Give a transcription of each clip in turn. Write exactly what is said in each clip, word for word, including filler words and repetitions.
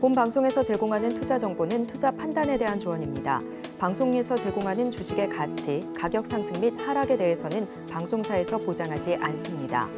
본 방송에서 제공하는 투자 정보는 투자 판단에 대한 조언입니다. 방송에서 제공하는 주식의 가치, 가격 상승 및 하락에 대해서는 방송사에서 보장하지 않습니다.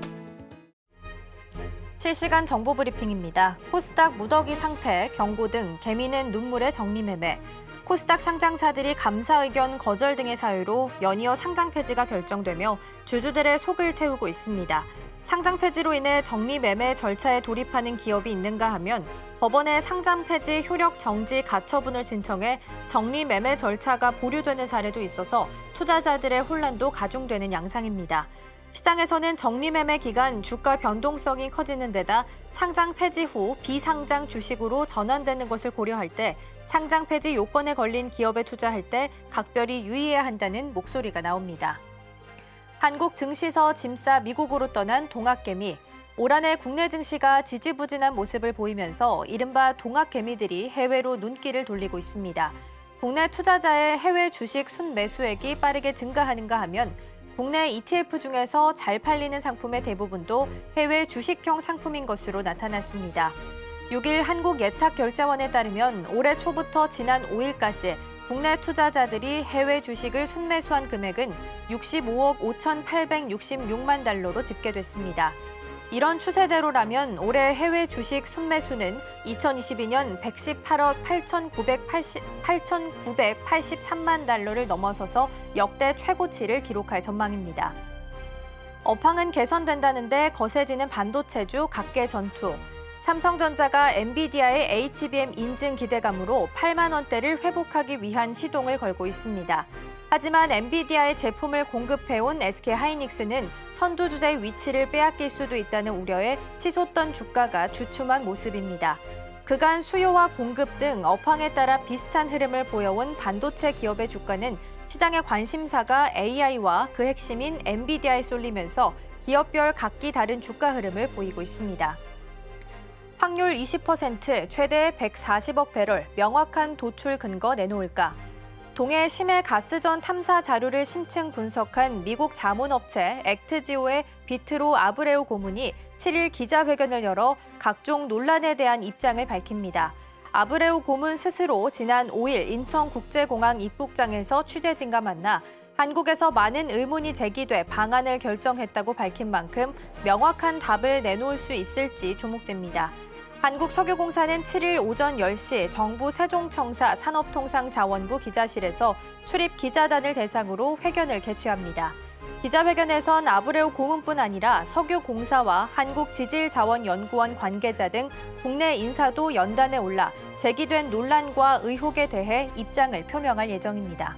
실시간 정보 브리핑입니다. 코스닥 무더기 상패, 경고 등 개미는 눈물의 정리매매. 코스닥 상장사들이 감사 의견 거절 등의 사유로 연이어 상장 폐지가 결정되며 주주들의 속을 태우고 있습니다. 상장 폐지로 인해 정리 매매 절차에 돌입하는 기업이 있는가 하면 법원에 상장 폐지 효력 정지 가처분을 신청해 정리 매매 절차가 보류되는 사례도 있어서 투자자들의 혼란도 가중되는 양상입니다. 시장에서는 정리 매매 기간 주가 변동성이 커지는 데다 상장 폐지 후 비상장 주식으로 전환되는 것을 고려할 때 상장 폐지 요건에 걸린 기업에 투자할 때 각별히 유의해야 한다는 목소리가 나옵니다. 한국 증시서 짐싸 미국으로 떠난 동학개미. 올 한 해 국내 증시가 지지부진한 모습을 보이면서 이른바 동학개미들이 해외로 눈길을 돌리고 있습니다. 국내 투자자의 해외 주식 순매수액이 빠르게 증가하는가 하면 국내 이티에프 중에서 잘 팔리는 상품의 대부분도 해외 주식형 상품인 것으로 나타났습니다. 육 일 한국예탁결제원에 따르면 올해 초부터 지난 오 일까지 국내 투자자들이 해외 주식을 순매수한 금액은 육십오억 오천팔백육십육만 달러로 집계됐습니다. 이런 추세대로라면 올해 해외 주식 순매수는 이천이십이 년 백십팔억 팔천구백팔십삼만 달러를 넘어서서 역대 최고치를 기록할 전망입니다. 업황은 개선된다는데 거세지는 반도체주 각계 전투. 삼성전자가 엔비디아의 에이치비엠 인증 기대감으로 팔만 원대를 회복하기 위한 시동을 걸고 있습니다. 하지만 엔비디아의 제품을 공급해온 에스케이하이닉스는 선두주자의 위치를 빼앗길 수도 있다는 우려에 치솟던 주가가 주춤한 모습입니다. 그간 수요와 공급 등 업황에 따라 비슷한 흐름을 보여온 반도체 기업의 주가는 시장의 관심사가 에이아이와 그 핵심인 엔비디아에 쏠리면서 기업별 각기 다른 주가 흐름을 보이고 있습니다. 확률 이십 퍼센트, 최대 백사십억 배럴, 명확한 도출 근거 내놓을까? 동해 심해 가스전 탐사 자료를 심층 분석한 미국 자문업체 액트지오의 비트로 아브레우 고문이 칠 일 기자회견을 열어 각종 논란에 대한 입장을 밝힙니다. 아브레우 고문 스스로 지난 오 일 인천국제공항 입국장에서 취재진과 만나 한국에서 많은 의문이 제기돼 방안을 결정했다고 밝힌 만큼 명확한 답을 내놓을 수 있을지 주목됩니다. 한국석유공사는 칠 일 오전 열 시 정부 세종청사 산업통상자원부 기자실에서 출입 기자단을 대상으로 회견을 개최합니다. 기자회견에선 아브레우 고문뿐 아니라 석유공사와 한국지질자원연구원 관계자 등 국내 인사도 연단에 올라 제기된 논란과 의혹에 대해 입장을 표명할 예정입니다.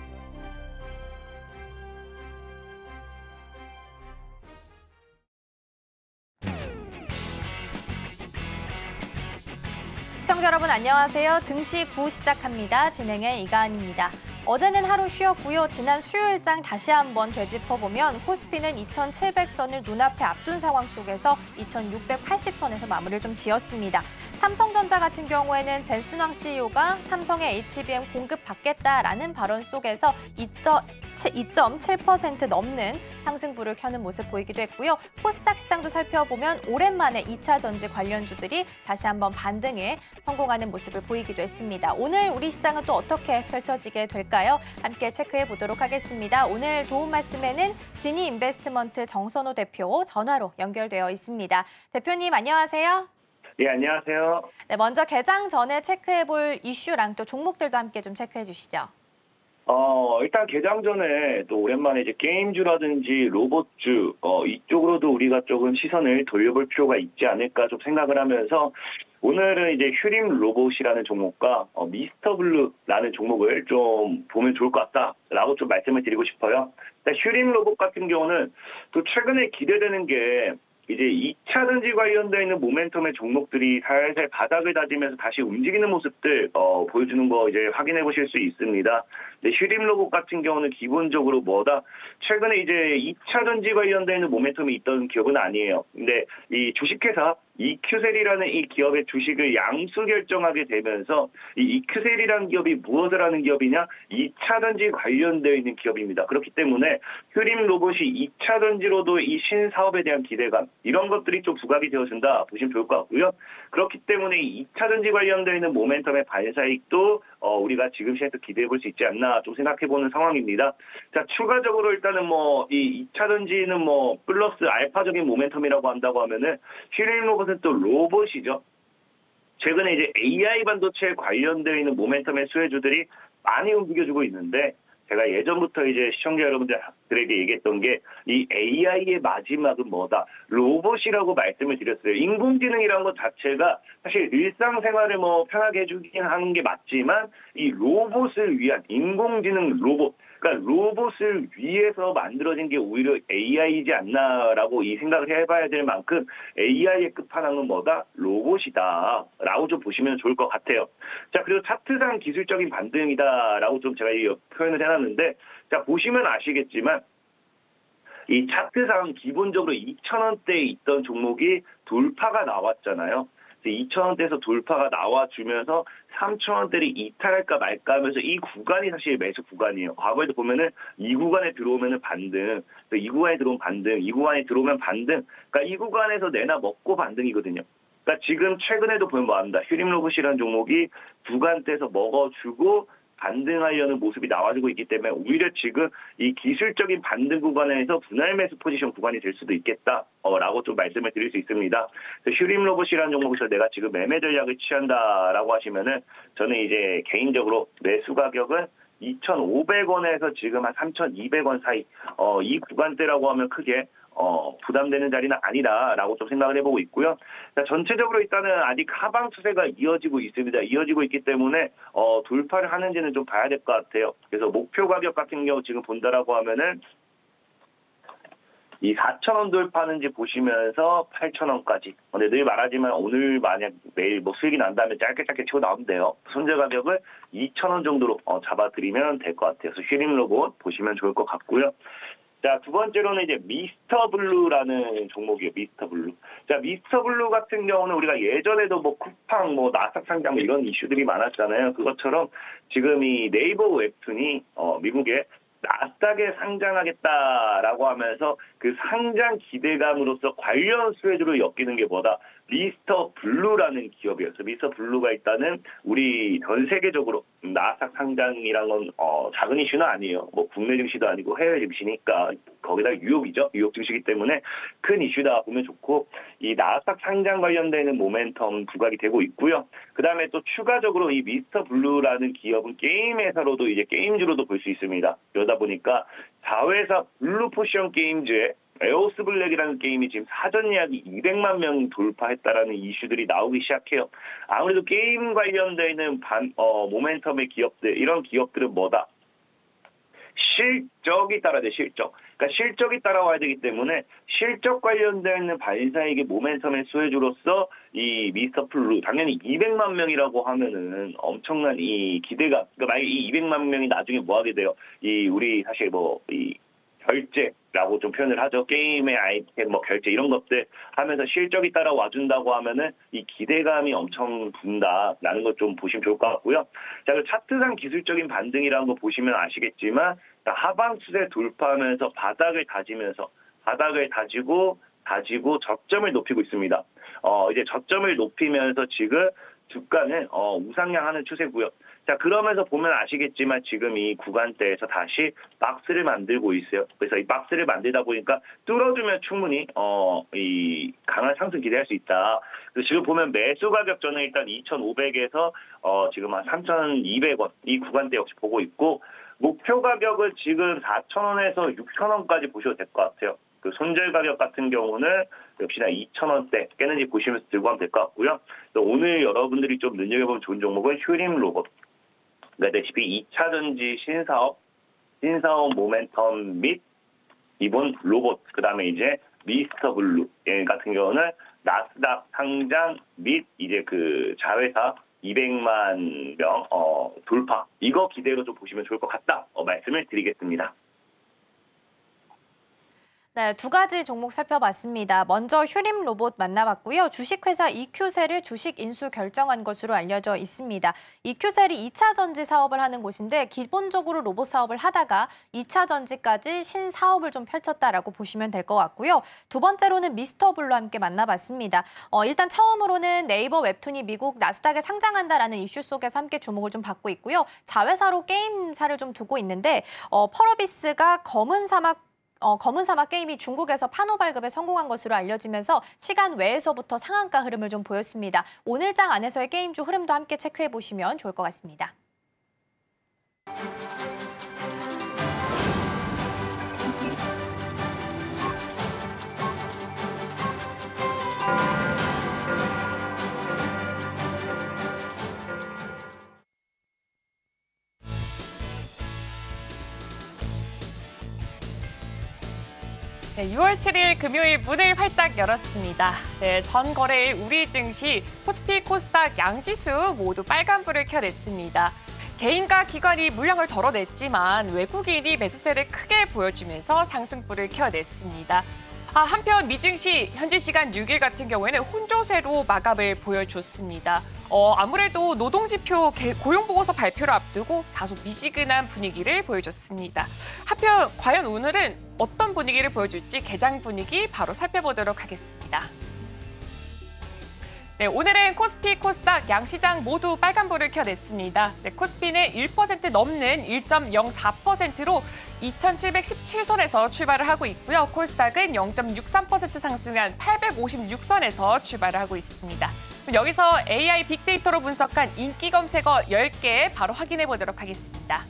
시청자 여러분 안녕하세요. 증시 구 시작합니다. 진행의 이가은입니다. 어제는 하루 쉬었고요. 지난 수요일장 다시 한번 되짚어보면 코스피는 이천칠백 선을 눈앞에 앞둔 상황 속에서 이천육백팔십 선에서 마무리를 좀 지었습니다. 삼성전자 같은 경우에는 젠슨왕 씨이오가 삼성의 에이치비엠 공급받겠다라는 발언 속에서 이 점 칠 퍼센트 넘는 상승부를 켜는 모습 보이기도 했고요. 코스닥 시장도 살펴보면 오랜만에 이 차 전지 관련주들이 다시 한번 반등에 성공하는 모습을 보이기도 했습니다. 오늘 우리 시장은 또 어떻게 펼쳐지게 될까요? 함께 체크해 보도록 하겠습니다. 오늘 도움 말씀에는 지니인베스트먼트 정선호 대표 전화로 연결되어 있습니다. 대표님 안녕하세요. 예, 안녕하세요. 네, 먼저 개장 전에 체크해 볼 이슈랑 또 종목들도 함께 좀 체크해 주시죠. 어, 일단 개장 전에 또 오랜만에 이제 게임주라든지 로봇주, 어, 이쪽으로도 우리가 조금 시선을 돌려볼 필요가 있지 않을까 좀 생각을 하면서 오늘은 이제 휴림 로봇이라는 종목과 어, 미스터블루라는 종목을 좀 보면 좋을 것 같다라고 좀 말씀을 드리고 싶어요. 휴림 로봇 같은 경우는 또 최근에 기대되는 게 이제 이 차 전지 관련되어 있는 모멘텀의 종목들이 살살 바닥을 다지면서 다시 움직이는 모습들 어, 보여주는 거 이제 확인해 보실 수 있습니다. 휴림 로봇 같은 경우는 기본적으로 뭐다? 최근에 이제 이 차 전지 관련되어 있는 모멘텀이 있던 기업은 아니에요. 근데 이 주식회사 이큐셀이라는 이 기업의 주식을 양수 결정하게 되면서 이 이큐셀이라는 기업이 무엇을 하는 기업이냐? 이 차 전지 관련되어 있는 기업입니다. 그렇기 때문에 휴림 로봇이 이 차 전지로도 이 신사업에 대한 기대감 이런 것들이 좀 부각이 되어준다 보시면 좋을 것 같고요. 그렇기 때문에 이 차 전지 관련되어 있는 모멘텀의 반사익도 어, 우리가 지금 시에서 기대해 볼 수 있지 않나 좀 생각해보는 상황입니다. 자, 추가적으로 일단은 뭐 이 이 차 전지는 뭐 플러스 알파적인 모멘텀이라고 한다고 하면은 휴림 로봇은 또 로봇이죠. 최근에 이제 에이아이 반도체에 관련되어 있는 모멘텀의 수혜주들이 많이 움직여주고 있는데 제가 예전부터 이제 시청자 여러분들에게 얘기했던 게 이 에이아이의 마지막은 뭐다? 로봇이라고 말씀을 드렸어요. 인공지능이라는 것 자체가 사실 일상생활을 뭐 편하게 해주긴 하는 게 맞지만 이 로봇을 위한 인공지능 로봇, 그러니까 로봇을 위해서 만들어진 게 오히려 에이아이이지 않나라고 이 생각을 해봐야 될 만큼 에이아이의 끝판왕은 뭐다? 로봇이다 라고 좀 보시면 좋을 것 같아요. 자, 그리고 차트상 기술적인 반등이다라고 좀 제가 이 표현을 해놨는데 자, 보시면 아시겠지만 이 차트상 기본적으로 이천 원대에 있던 종목이 돌파가 나왔잖아요. 이천 원대에서 돌파가 나와주면서 삼천 원대를 이탈할까 말까 하면서 이 구간이 사실 매수 구간이에요. 과거에도 보면은 이 구간에 들어오면은 반등, 이 구간에 들어오면 반등, 이 구간에 들어오면 반등. 그러니까 이 구간에서 내나 먹고 반등이거든요. 그러니까 지금 최근에도 보면 뭐합니다. 휴림 로봇이라는 종목이 구간대에서 먹어주고 반등하려는 모습이 나와주고 있기 때문에 오히려 지금 이 기술적인 반등 구간에서 분할 매수 포지션 구간이 될 수도 있겠다라고 좀 말씀을 드릴 수 있습니다. 휴림 로봇이라는 종목에서 내가 지금 매매 전략을 취한다라고 하시면은 저는 이제 개인적으로 매수 가격은 이천오백 원에서 지금 한 삼천이백 원 사이 어, 이 구간대라고 하면 크게 어, 부담되는 자리는 아니다라고 좀 생각을 해보고 있고요. 자, 전체적으로 일단은 아직 하방 추세가 이어지고 있습니다. 이어지고 있기 때문에 어, 돌파를 하는지는 좀 봐야 될 것 같아요. 그래서 목표 가격 같은 경우 지금 본다라고 하면은 이 사천 원 돌파하는지 보시면서 팔천 원까지. 근데 늘 말하지만 오늘 만약 매일 뭐 수익이 난다면 짧게 짧게 치고 나오면 돼요. 손절 가격을 이천 원 정도로 어, 잡아드리면 될 것 같아요. 그래서 휴림 로봇 보시면 좋을 것 같고요. 자, 두 번째로는 이제 미스터 블루라는 종목이에요. 미스터 블루. 자, 미스터 블루 같은 경우는 우리가 예전에도 뭐 쿠팡, 뭐 나스닥 상장 뭐 이런 이슈들이 많았잖아요. 그것처럼 지금 이 네이버 웹툰이 어, 미국에 나스닥에 상장하겠다라고 하면서 그 상장 기대감으로서 관련 수혜주로 엮이는 게 뭐다? 미스터 블루라는 기업이었어요. 미스터 블루가 일단은 우리 전 세계적으로 나스닥 상장이란 건 어, 작은 이슈는 아니에요. 뭐 국내 증시도 아니고 해외 증시니까 거기다 뉴욕이죠. 뉴욕 증시이기 때문에 큰 이슈다 보면 좋고 이 나스닥 상장 관련되는 모멘텀 부각이 되고 있고요. 그 다음에 또 추가적으로 이 미스터 블루라는 기업은 게임 회사로도 이제 게임주로도 볼 수 있습니다. 그러다 보니까 자회사 블루 포션 게임즈에 에오스 블랙이라는 게임이 지금 사전 예약이 이백만 명 돌파했다라는 이슈들이 나오기 시작해요. 아무래도 게임 관련되는 반, 어, 모멘텀의 기업들, 이런 기업들은 뭐다? 실적이 따라야 돼, 실적. 그러니까 실적이 따라와야 되기 때문에 실적 관련되는 반사익의 모멘텀의 수혜주로서 이 미스터 블루, 당연히 이백만 명이라고 하면은 엄청난 이 기대가, 그러니까 만약에 이 이백만 명이 나중에 뭐 하게 돼요? 이, 우리 사실 뭐, 이, 결제라고 좀 표현을 하죠. 게임의 아이템, 뭐 결제 이런 것들 하면서 실적이 따라와 준다고 하면은 이 기대감이 엄청 분다라는 것 좀 보시면 좋을 것 같고요. 자, 그 차트상 기술적인 반등이라는 거 보시면 아시겠지만 하방 추세 돌파하면서 바닥을 다지면서 바닥을 다지고 다지고 저점을 높이고 있습니다. 어, 이제 저점을 높이면서 지금 주가는 어, 우상향하는 추세고요. 자, 그러면서 보면 아시겠지만 지금 이 구간대에서 다시 박스를 만들고 있어요. 그래서 이 박스를 만들다 보니까 뚫어주면 충분히 어, 이 강한 상승 기대할 수 있다. 그래서 지금 보면 매수 가격 저는 일단 이천오백에서 어, 지금 한 삼천이백 원 이 구간대 역시 보고 있고 목표 가격을 지금 사천 원에서 육천 원까지 보셔도 될 것 같아요. 그 손절 가격 같은 경우는 역시나 이천 원대 깨는지 보시면서 들고 하면 될 것 같고요. 오늘 여러분들이 좀 눈여겨보면 좋은 종목은 휴림 로봇. 그다시피 이 차 전지 신사업, 신사업 모멘텀 및 기본 로봇, 그 다음에 이제 미스터 블루 같은 경우는 나스닥 상장 및 이제 그 자회사 이백만 명 어, 돌파, 이거 기대로 좀 보시면 좋을 것 같다 어, 말씀을 드리겠습니다. 네, 두 가지 종목 살펴봤습니다. 먼저 휴림 로봇 만나봤고요. 주식회사 이큐셀을 주식 인수 결정한 것으로 알려져 있습니다. 이큐셀이 이 차 전지 사업을 하는 곳인데 기본적으로 로봇 사업을 하다가 이 차 전지까지 신사업을 좀 펼쳤다라고 보시면 될 것 같고요. 두 번째로는 미스터블로 함께 만나봤습니다. 어, 일단 처음으로는 네이버 웹툰이 미국 나스닥에 상장한다라는 이슈 속에서 함께 주목을 좀 받고 있고요. 자회사로 게임사를 좀 두고 있는데 어, 펄어비스가 검은 사막 어, 검은 사막 게임이 중국에서 판호 발급에 성공한 것으로 알려지면서 시간 외에서부터 상한가 흐름을 좀 보였습니다. 오늘장 안에서의 게임주 흐름도 함께 체크해 보시면 좋을 것 같습니다. 네, 유월 칠일 금요일 문을 활짝 열었습니다. 네, 전 거래일 우리 증시, 코스피, 코스닥 양지수 모두 빨간불을 켜냈습니다. 개인과 기관이 물량을 덜어냈지만 외국인이 매수세를 크게 보여주면서 상승불을 켜냈습니다. 아, 한편 미증시 현지 시간 육 일 같은 경우에는 혼조세로 마감을 보여줬습니다. 어, 아무래도 노동지표 고용보고서 발표를 앞두고 다소 미지근한 분위기를 보여줬습니다. 한편 과연 오늘은 어떤 분위기를 보여줄지 개장 분위기 바로 살펴보도록 하겠습니다. 네, 오늘은 코스피, 코스닥 양시장 모두 빨간불을 켜냈습니다. 네, 코스피는 일 퍼센트 넘는 일 점 영사 퍼센트로 이천칠백십칠 선에서 출발을 하고 있고요. 코스닥은 영 점 육삼 퍼센트 상승한 팔백오십육 선에서 출발을 하고 있습니다. 여기서 에이아이 빅데이터로 분석한 인기 검색어 열 개 바로 확인해 보도록 하겠습니다.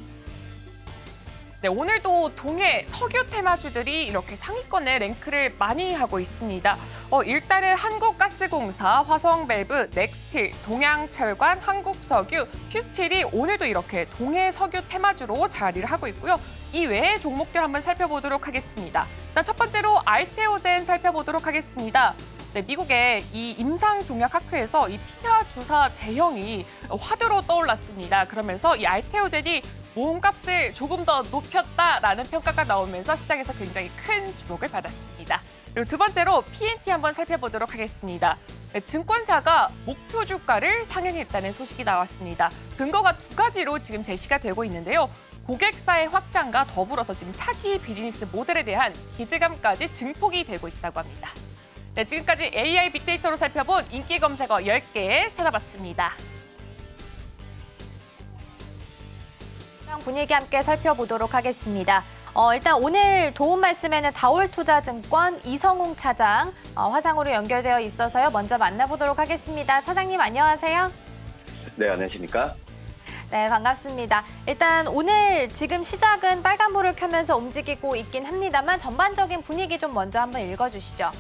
네, 오늘도 동해 석유 테마주들이 이렇게 상위권에 랭크를 많이 하고 있습니다. 어, 일단은 한국가스공사, 화성밸브, 넥스틸, 동양철관, 한국석유, 휴스틸이 오늘도 이렇게 동해 석유 테마주로 자리를 하고 있고요. 이 외의 종목들 한번 살펴보도록 하겠습니다. 일단 첫 번째로 알테오젠 살펴보도록 하겠습니다. 네, 미국의 이 임상종약학회에서 이 피하 주사 제형이 화두로 떠올랐습니다. 그러면서 이 알테오젠이 모험값을 조금 더 높였다라는 평가가 나오면서 시장에서 굉장히 큰 주목을 받았습니다. 그리고 두 번째로 피엔티 한번 살펴보도록 하겠습니다. 네, 증권사가 목표 주가를 상향했다는 소식이 나왔습니다. 근거가 두 가지로 지금 제시가 되고 있는데요. 고객사의 확장과 더불어서 지금 차기 비즈니스 모델에 대한 기대감까지 증폭이 되고 있다고 합니다. 네, 지금까지 에이아이 빅데이터로 살펴본 인기 검색어 열 개 찾아봤습니다. 분위기 함께 살펴보도록 하겠습니다. 어, 일단 오늘 도움 말씀에는 다올투자증권 이성웅 차장 어, 화상으로 연결되어 있어서요. 먼저 만나보도록 하겠습니다. 차장님 안녕하세요. 네, 안녕하십니까? 네, 반갑습니다. 일단 오늘 지금 시작은 빨간불을 켜면서 움직이고 있긴 합니다만 전반적인 분위기 좀 먼저 한번 읽어주시죠.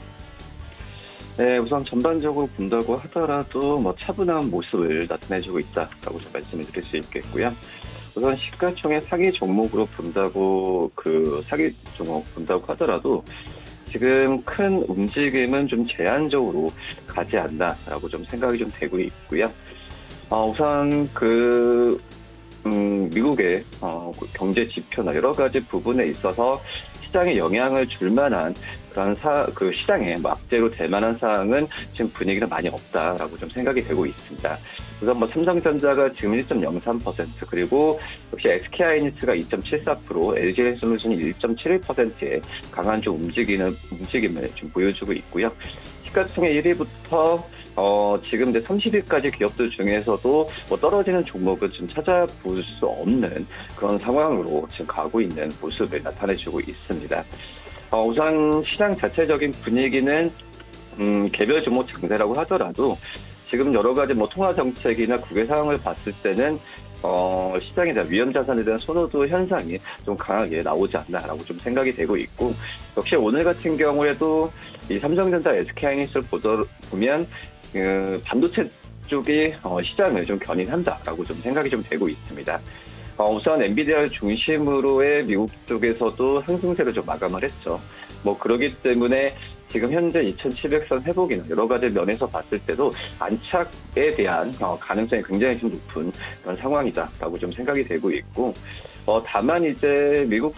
네, 우선 전반적으로 본다고 하더라도 뭐 차분한 모습을 나타내주고 있다라고 좀 말씀을 드릴 수 있겠고요. 우선 시가총액 상위 종목으로 본다고 그 상위 종목 본다고 하더라도 지금 큰 움직임은 좀 제한적으로 가지 않나라고 좀 생각이 좀 되고 있고요. 어, 우선 그 음, 미국의 어, 경제 지표나 여러 가지 부분에 있어서 시장에 영향을 줄 만한 그런 사, 그 시장에 악재로 될 만한 사항은 지금 분위기는 많이 없다라고 좀 생각이 되고 있습니다. 우선 뭐 삼성전자가 지금 일 점 영삼 퍼센트 그리고 역시 에스케이하이닉스가 이 점 칠사 퍼센트, 엘지엔솔루션이 일 점 칠일 퍼센트의 강한 좀 움직이는 움직임을 좀 보여주고 있고요. 시가총액 일 위부터 어, 지금 이제 삼십 위까지 기업들 중에서도 뭐 떨어지는 종목을 좀 찾아볼 수 없는 그런 상황으로 지금 가고 있는 모습을 나타내주고 있습니다. 어, 우선 시장 자체적인 분위기는 음, 개별 종목 장세라고 하더라도 지금 여러 가지 뭐 통화 정책이나 국외 상황을 봤을 때는 어, 시장에 대한 위험 자산에 대한 선호도 현상이 좀 강하게 나오지 않나라고 좀 생각이 되고 있고, 역시 오늘 같은 경우에도 이 삼성전자, 에스케이하이닉스를 보면 그 반도체 쪽이 어, 시장을 좀 견인한다라고 좀 생각이 좀 되고 있습니다. 어, 우선 엔비디아를 중심으로의 미국 쪽에서도 상승세를 좀 마감을 했죠. 뭐 그러기 때문에 지금 현재 이천칠백 선 회복이나 여러 가지 면에서 봤을 때도 안착에 대한 어, 가능성이 굉장히 좀 높은 그런 상황이다라고 좀 생각이 되고 있고, 어, 다만 이제 미국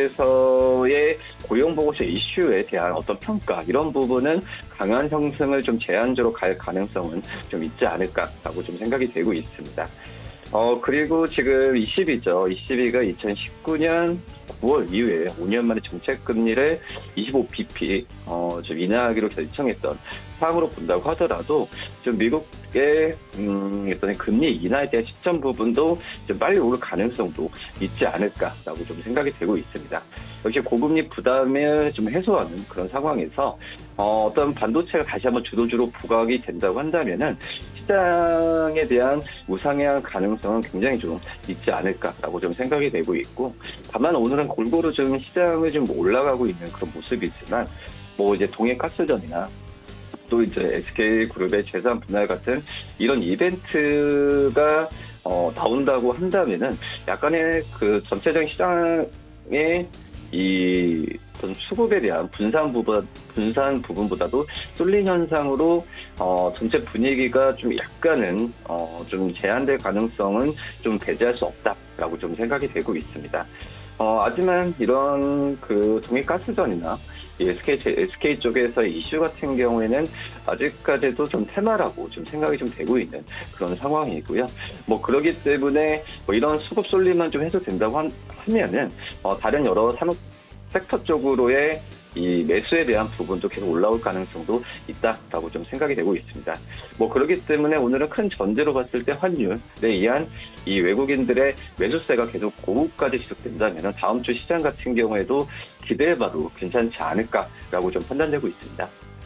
쪽에서의 고용보고서 이슈에 대한 어떤 평가, 이런 부분은 강한 상승을 좀 제한적으로 갈 가능성은 좀 있지 않을까라고 좀 생각이 되고 있습니다. 어, 그리고 지금 이십이죠. 이십이가 이천십구 년 구월 이후에 오 년 만에 정책금리를 이십오 비피, 어, 좀 인하하기로 결정했던 상황으로 본다고 하더라도, 좀 미국의, 음, 어떤 금리 인하에 대한 시점 부분도 좀 빨리 오를 가능성도 있지 않을까라고 좀 생각이 되고 있습니다. 역시 고금리 부담을 좀 해소하는 그런 상황에서, 어, 어떤 반도체가 다시 한번 주도주로 부각이 된다고 한다면은, 시장에 대한 우상향 가능성은 굉장히 좀 있지 않을까라고 좀 생각이 되고 있고, 다만 오늘은 골고루 좀 시장을 좀 올라가고 있는 그런 모습이지만, 뭐 이제 동해가스전이나 또 이제 에스케이그룹의 재산 분할 같은 이런 이벤트가 어, 나온다고 한다면은 약간의 그 전체적인 시장의 이 어떤 수급에 대한 분산 부분, 분산 부분보다도 쏠린 현상으로 어, 전체 분위기가 좀 약간은 어, 좀 제한될 가능성은 좀 배제할 수 없다라고 좀 생각이 되고 있습니다. 어, 하지만 이런 그 동해가스전이나 에스케이, 에스케이 쪽에서의 이슈 같은 경우에는 아직까지도 좀 테마라고 좀 생각이 좀 되고 있는 그런 상황이고요. 뭐 그러기 때문에 뭐 이런 수급 쏠림만 좀 해소된다고 하면은 어, 다른 여러 산업 섹터 쪽으로의 이 매수에 대한 부분도 계속 올라올 가능성도 있다라고 좀 생각이 되고 있습니다. 뭐 그렇기 때문에 오늘은 큰 전제로 봤을 때 환율에 의한 이 외국인들의 매수세가 계속 고국까지 지속된다면 다음 주 시장 같은 경우에도 기대해봐도 괜찮지 않을까라고 좀 판단되고 있습니다.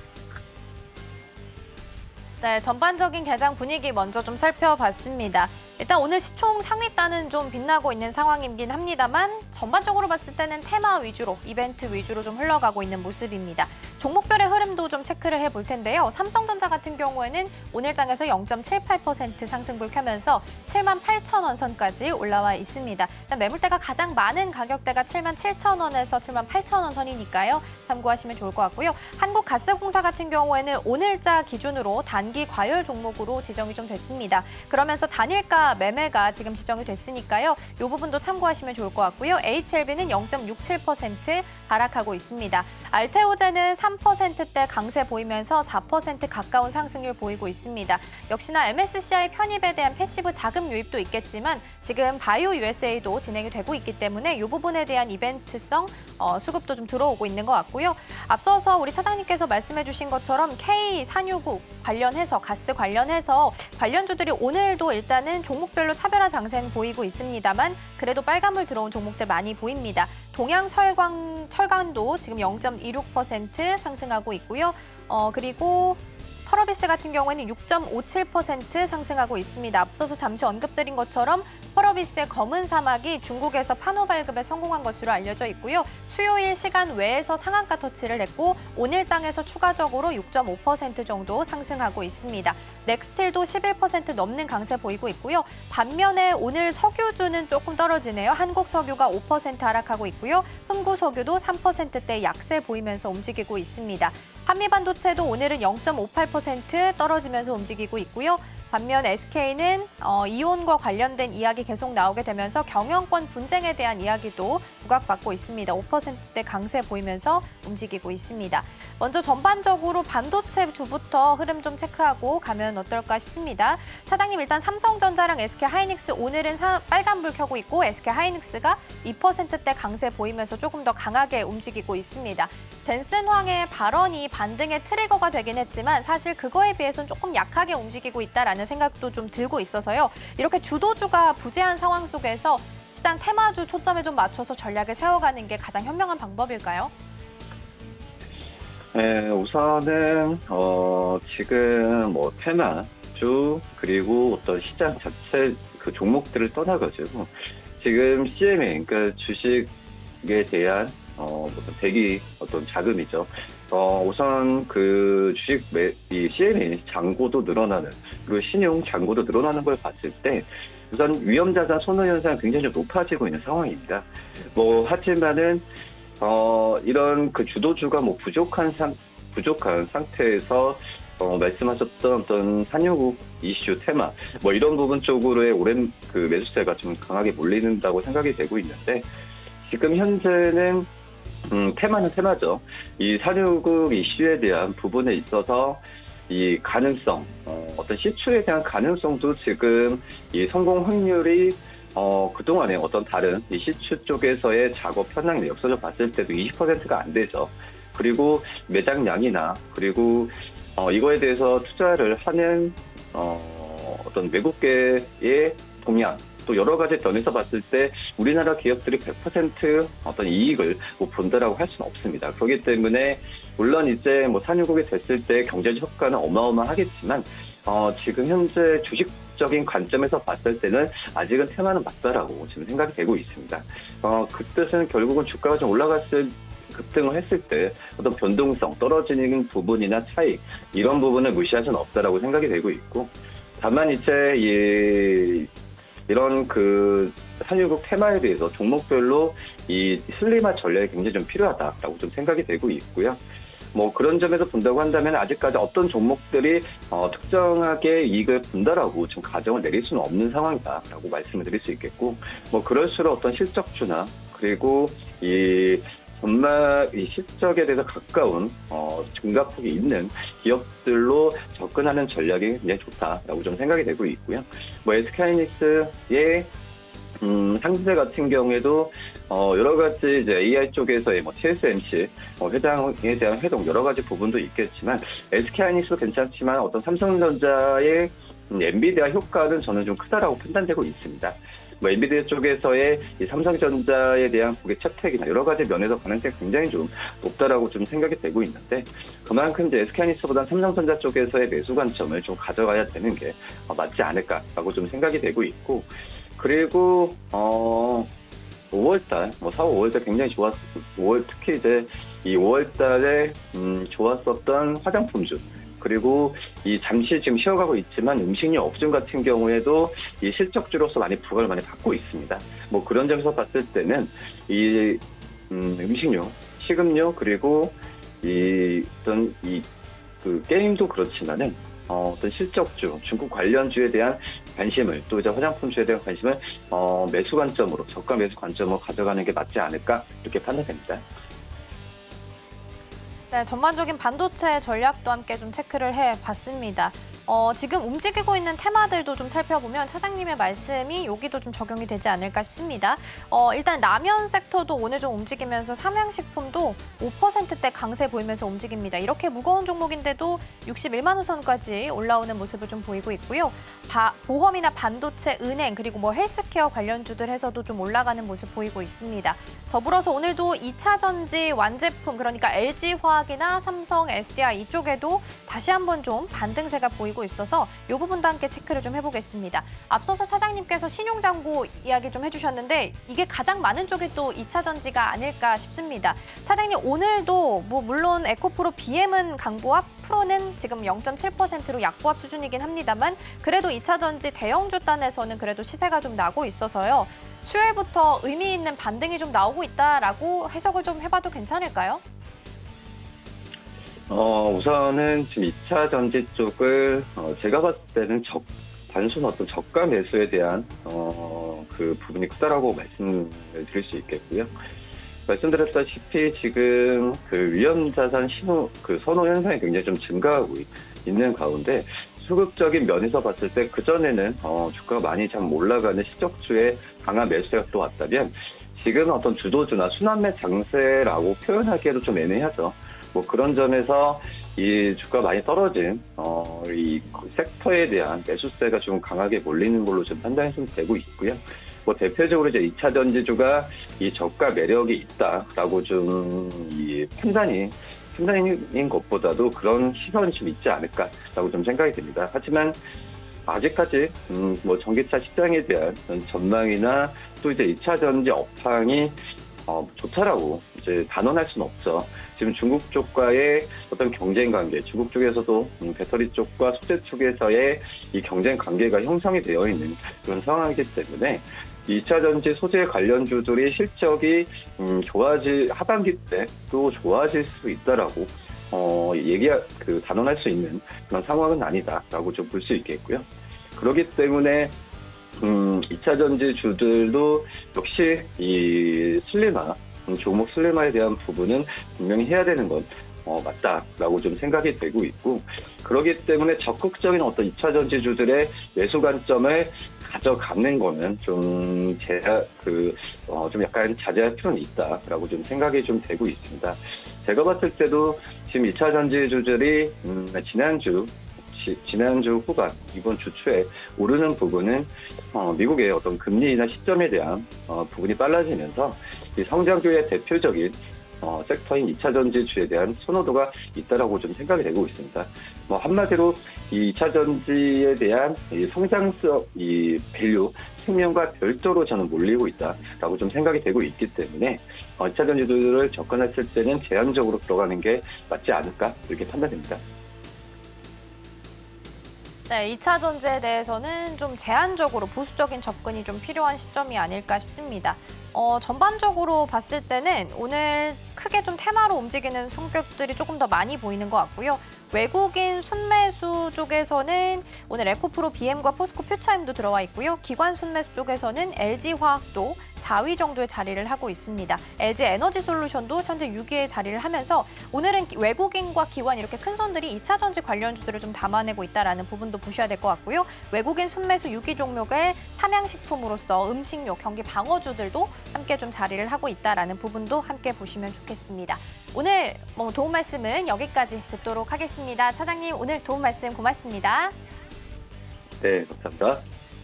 네, 전반적인 개장 분위기 먼저 좀 살펴봤습니다. 일단 오늘 시총 상위단은 좀 빛나고 있는 상황이긴 합니다만 전반적으로 봤을 때는 테마 위주로, 이벤트 위주로 좀 흘러가고 있는 모습입니다. 종목별의 흐름도 좀 체크를 해볼 텐데요. 삼성전자 같은 경우에는 오늘장에서 영 점 칠팔 퍼센트 상승불 켜면서 칠만 팔천 원 선까지 올라와 있습니다. 일단 매물대가 가장 많은 가격대가 칠만 칠천 원에서 칠만 팔천 원 선이니까요. 참고하시면 좋을 것 같고요. 한국가스공사 같은 경우에는 오늘자 기준으로 단기 과열 종목으로 지정이 좀 됐습니다. 그러면서 단일가 매매가 지금 지정이 됐으니까요. 이 부분도 참고하시면 좋을 것 같고요. 에이치엘비는 영 점 육칠 퍼센트 하락하고 있습니다. 알테오제는 삼 퍼센트대 강세 보이면서 사 퍼센트 가까운 상승률 보이고 있습니다. 역시나 엠에스시아이 편입에 대한 패시브 자금 유입도 있겠지만 지금 바이오 유에스에이도 진행이 되고 있기 때문에 이 부분에 대한 이벤트성 어, 수급도 좀 들어오고 있는 것 같고요. 앞서서 우리 차장님께서 말씀해 주신 것처럼 K 산유국 관련해서 가스 관련해서 관련주들이 오늘도 일단은 종목별로 차별화 장세는 보이고 있습니다만 그래도 빨간불 들어온 종목들 많이 보입니다. 동양철강, 철강도 지금 영 점 이육 퍼센트 상승하고 있고요. 어, 그리고 펄어비스 같은 경우에는 육 점 오칠 퍼센트 상승하고 있습니다. 앞서서 잠시 언급드린 것처럼 펄어비스의 검은 사막이 중국에서 판호 발급에 성공한 것으로 알려져 있고요. 수요일 시간 외에서 상한가 터치를 했고 오늘장에서 추가적으로 육 점 오 퍼센트 정도 상승하고 있습니다. 넥스틸도 십일 퍼센트 넘는 강세 보이고 있고요. 반면에 오늘 석유주는 조금 떨어지네요. 한국석유가 오 퍼센트 하락하고 있고요. 흥구석유도 삼 퍼센트대 약세 보이면서 움직이고 있습니다. 한미반도체도 오늘은 영 점 오팔 퍼센트 떨어지면서 움직이고 있고요. 반면 에스케이는 어, 이온과 관련된 이야기 계속 나오게 되면서 경영권 분쟁에 대한 이야기도 부각받고 있습니다. 오 퍼센트대 강세 보이면서 움직이고 있습니다. 먼저 전반적으로 반도체 주부터 흐름 좀 체크하고 가면 어떨까 싶습니다. 차장님 일단 삼성전자랑 에스케이하이닉스 오늘은 사, 빨간불 켜고 있고 에스케이하이닉스가 이 퍼센트대 강세 보이면서 조금 더 강하게 움직이고 있습니다. 젠슨황의 발언이 반등의 트리거가 되긴 했지만 사실 그거에 비해서는 조금 약하게 움직이고 있다라는 생각도 좀 들고 있어서요. 이렇게 주도주가 부재한 상황 속에서 시장 테마주 초점에 좀 맞춰서 전략을 세워가는 게 가장 현명한 방법일까요? 네, 우선은 어, 지금 뭐 테마주 그리고 어떤 시장 자체 그 종목들을 떠나가지고 지금 씨엠에이 그러니까 주식에 대한 어, 어떤 대기 어떤 자금이죠. 어, 우선 그 주식 매, 이 씨엠에이 잔고도 늘어나는 그리고 신용 잔고도 늘어나는 걸 봤을 때 우선 위험자산 선호 현상이 굉장히 좀 높아지고 있는 상황입니다. 뭐 하지만은 어, 이런 그 주도주가 뭐 부족한 상, 부족한 상태에서 어, 말씀하셨던 어떤 산유국 이슈 테마 뭐 이런 부분 쪽으로의 오랜 그 매수세가 좀 강하게 몰리는다고 생각이 되고 있는데 지금 현재는 음, 테마는 테마죠. 이 산유국 이슈에 대한 부분에 있어서 이 가능성, 어, 어떤 시추에 대한 가능성도 지금 이 성공 확률이 어, 그동안에 어떤 다른 이 시추 쪽에서의 작업 현황 내역서적 봤을 때도 이십 퍼센트가 안 되죠. 그리고 매장량이나 그리고 어, 이거에 대해서 투자를 하는 어, 어떤 외국계의 동향 또 여러 가지 면에서 봤을 때 우리나라 기업들이 백 퍼센트 어떤 이익을 뭐 본다라고 할 수는 없습니다. 그렇기 때문에 물론 이제 뭐 산유국이 됐을 때 경제적 효과는 어마어마하겠지만 어, 지금 현재 주식적인 관점에서 봤을 때는 아직은 테마는 맞다라고 지금 생각이 되고 있습니다. 어, 그 뜻은 결국은 주가가 좀 올라갔을 급등을 했을 때 어떤 변동성, 떨어지는 부분이나 차익 이런 부분을 무시할 수는 없다라고 생각이 되고 있고 다만 이제 이 이런 그 산유국 테마에 대해서 종목별로 이 슬림화 전략이 굉장히 좀 필요하다라고 좀 생각이 되고 있고요. 뭐 그런 점에서 본다고 한다면 아직까지 어떤 종목들이 어, 특정하게 이익을 본다라고 지금 가정을 내릴 수는 없는 상황이다라고 말씀을 드릴 수 있겠고 뭐 그럴수록 어떤 실적주나 그리고 이 정말 이 실적에 대해서 가까운 어, 증가폭이 있는 기업들로 접근하는 전략이 굉장히 좋다라고 좀 생각이 되고 있고요. 뭐 에스케이하이닉스의 음, 상세 같은 경우에도 어, 여러 가지 이제 에이아이 쪽에서의 뭐 티에스엠씨 어, 회장에 대한 회동 여러 가지 부분도 있겠지만 에스케이하이닉스도 괜찮지만 어떤 삼성전자의 음, 엔비디아 효과는 저는 좀 크다라고 판단되고 있습니다. 뭐 엔비디아 쪽에서의 이 삼성전자에 대한 고객 채택이나 여러 가지 면에서 가능성이 굉장히 좀 높다라고 좀 생각이 되고 있는데 그만큼 이제 에스케이하이닉스보다 삼성전자 쪽에서의 매수 관점을 좀 가져가야 되는 게 어, 맞지 않을까라고 좀 생각이 되고 있고 그리고 어. 오월달, 뭐 사월, 오월달 굉장히 좋았, 오월 특히 이제 이 오월달에 음, 좋았었던 화장품주 그리고 이 잠시 지금 쉬어가고 있지만 음식료 업종 같은 경우에도 이 실적주로서 많이 부각을 많이 받고 있습니다. 뭐 그런 점에서 봤을 때는 이 음, 음식료, 식음료 그리고 이 어떤 이 그 게임도 그렇지만은 어, 어떤 실적주, 중국 관련주에 대한 관심을 또 이제 화장품주에 대한 관심을 어, 매수 관점으로 저가 매수 관점으로 가져가는 게 맞지 않을까 이렇게 판단됩니다. 네, 전반적인 반도체 전략도 함께 좀 체크를 해봤습니다. 어, 지금 움직이고 있는 테마들도 좀 살펴보면 차장님의 말씀이 여기도 좀 적용이 되지 않을까 싶습니다. 어, 일단 라면 섹터도 오늘 좀 움직이면서 삼양식품도 오 퍼센트대 강세 보이면서 움직입니다. 이렇게 무거운 종목인데도 육십일만 원 선까지 올라오는 모습을 좀 보이고 있고요. 바, 보험이나 반도체, 은행 그리고 뭐 헬스케어 관련주들 해서도 좀 올라가는 모습 보이고 있습니다. 더불어서 오늘도 이 차 전지 완제품 그러니까 엘지화학이나 삼성, 에스디아이 이쪽에도 다시 한번 좀 반등세가 보이고 있어서 이 부분도 함께 체크를 좀 해보겠습니다. 앞서서 차장님께서 신용장고 이야기 좀 해주셨는데 이게 가장 많은 쪽이 또 이 차 전지가 아닐까 싶습니다. 차장님 오늘도 뭐 물론 에코프로 비엠은 강보합, 프로는 지금 영 점 칠 퍼센트로 약보합 수준이긴 합니다만 그래도 이 차 전지 대형주 단에서는 그래도 시세가 좀 나고 있어서요. 수요일부터 의미 있는 반등이 좀 나오고 있다라고 해석을 좀 해봐도 괜찮을까요? 어, 우선은 지금 이 차 전지 쪽을 어, 제가 봤을 때는 적, 단순 어떤 저가 매수에 대한 어, 그 부분이 크다라고 말씀을 드릴 수 있겠고요. 말씀드렸다시피 지금 그 위험자산 신호 그 선호 현상이 굉장히 좀 증가하고 있는 가운데 수급적인 면에서 봤을 때 그전에는 어, 주가가 많이 참 올라가는 실적주에 강한 매수세가 또 왔다면 지금 어떤 주도주나 순환매 장세라고 표현하기에도 좀 애매하죠. 뭐 그런 점에서 이 주가 많이 떨어진 어, 이 섹터에 대한 매수세가 좀 강하게 몰리는 걸로 좀 판단이 좀 되고 있고요. 뭐 대표적으로 이제 이 차 전지주가 이 저가 매력이 있다라고 좀 이 판단이 판단인 것보다도 그런 시선이 좀 있지 않을까라고 좀 생각이 듭니다. 하지만 아직까지 음, 뭐 전기차 시장에 대한 전망이나 또 이제 이 차 전지 업황이 어, 좋다라고 이제 단언할 수는 없죠. 지금 중국 쪽과의 어떤 경쟁 관계, 중국 쪽에서도 음, 배터리 쪽과 소재 쪽에서의 이 경쟁 관계가 형성이 되어 있는 그런 상황이기 때문에 이 차 전지 소재 관련주들이 실적이 음, 좋아질 하반기 때 또 좋아질 수 있다라고 어, 얘기 그 단언할 수 있는 그런 상황은 아니다라고 좀 볼 수 있겠고요. 그렇기 때문에 음, 이 차 전지주들도 역시 이 슬리마, 음, 종목 슬리마에 대한 부분은 분명히 해야 되는 건 어, 맞다라고 좀 생각이 되고 있고, 그렇기 때문에 적극적인 어떤 이 차 전지주들의 매수 관점을 가져가는 거는 좀 제가 그, 어, 좀 약간 자제할 필요는 있다라고 좀 생각이 좀 되고 있습니다. 제가 봤을 때도 지금 이 차 전지주들이, 음, 지난주, 지, 지난주 후반, 이번 주 초에 오르는 부분은, 어, 미국의 어떤 금리나 시점에 대한, 어, 부분이 빨라지면서 이 성장주의 대표적인 어, 섹터인 이 차 전지주에 대한 선호도가 있다라고 좀 생각이 되고 있습니다. 뭐 한마디로 이 이 차 전지에 대한 이 성장성, 이 밸류, 생명과 별도로 저는 몰리고 있다라고 좀 생각이 되고 있기 때문에 어, 이 차 전지주를 접근했을 때는 제한적으로 들어가는 게 맞지 않을까 이렇게 판단됩니다. 네, 이 차 전지에 대해서는 좀 제한적으로 보수적인 접근이 좀 필요한 시점이 아닐까 싶습니다. 어, 전반적으로 봤을 때는 오늘 크게 좀 테마로 움직이는 성격들이 조금 더 많이 보이는 것 같고요. 외국인 순매수 쪽에서는 오늘 에코프로 비엠과 포스코 퓨처엠도 들어와 있고요. 기관 순매수 쪽에서는 엘지화학도 사 위 정도의 자리를 하고 있습니다. 엘지에너지솔루션도 현재 육 위에 자리를 하면서 오늘은 외국인과 기관 이렇게 큰 손들이 이 차 전지 관련주들을 좀 담아내고 있다는 부분도 보셔야 될 것 같고요. 외국인 순매수 육 위 종목의 삼양식품으로서 음식료, 경기 방어주들도 함께 좀 자리를 하고 있다는 부분도 함께 보시면 좋겠습니다. 오늘 뭐 도움 말씀은 여기까지 듣도록 하겠습니다. 차장님, 오늘 도움 말씀 고맙습니다. 네, 감사합니다.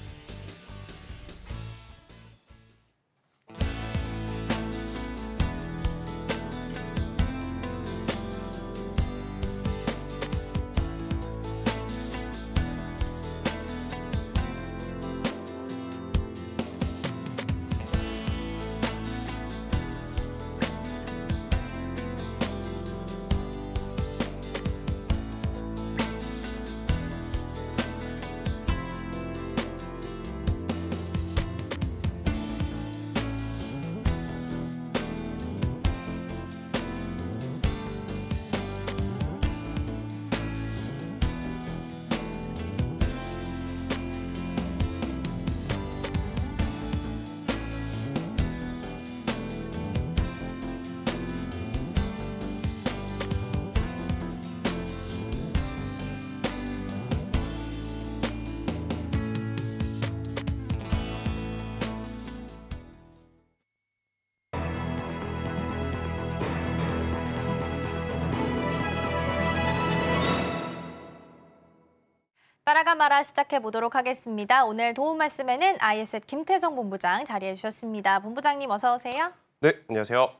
따라가 말아 시작해 보도록 하겠습니다. 오늘 도움 말씀에는 아이에스앳 김태성 본부장 자리해 주셨습니다. 본부장님 어서 오세요. 네, 안녕하세요.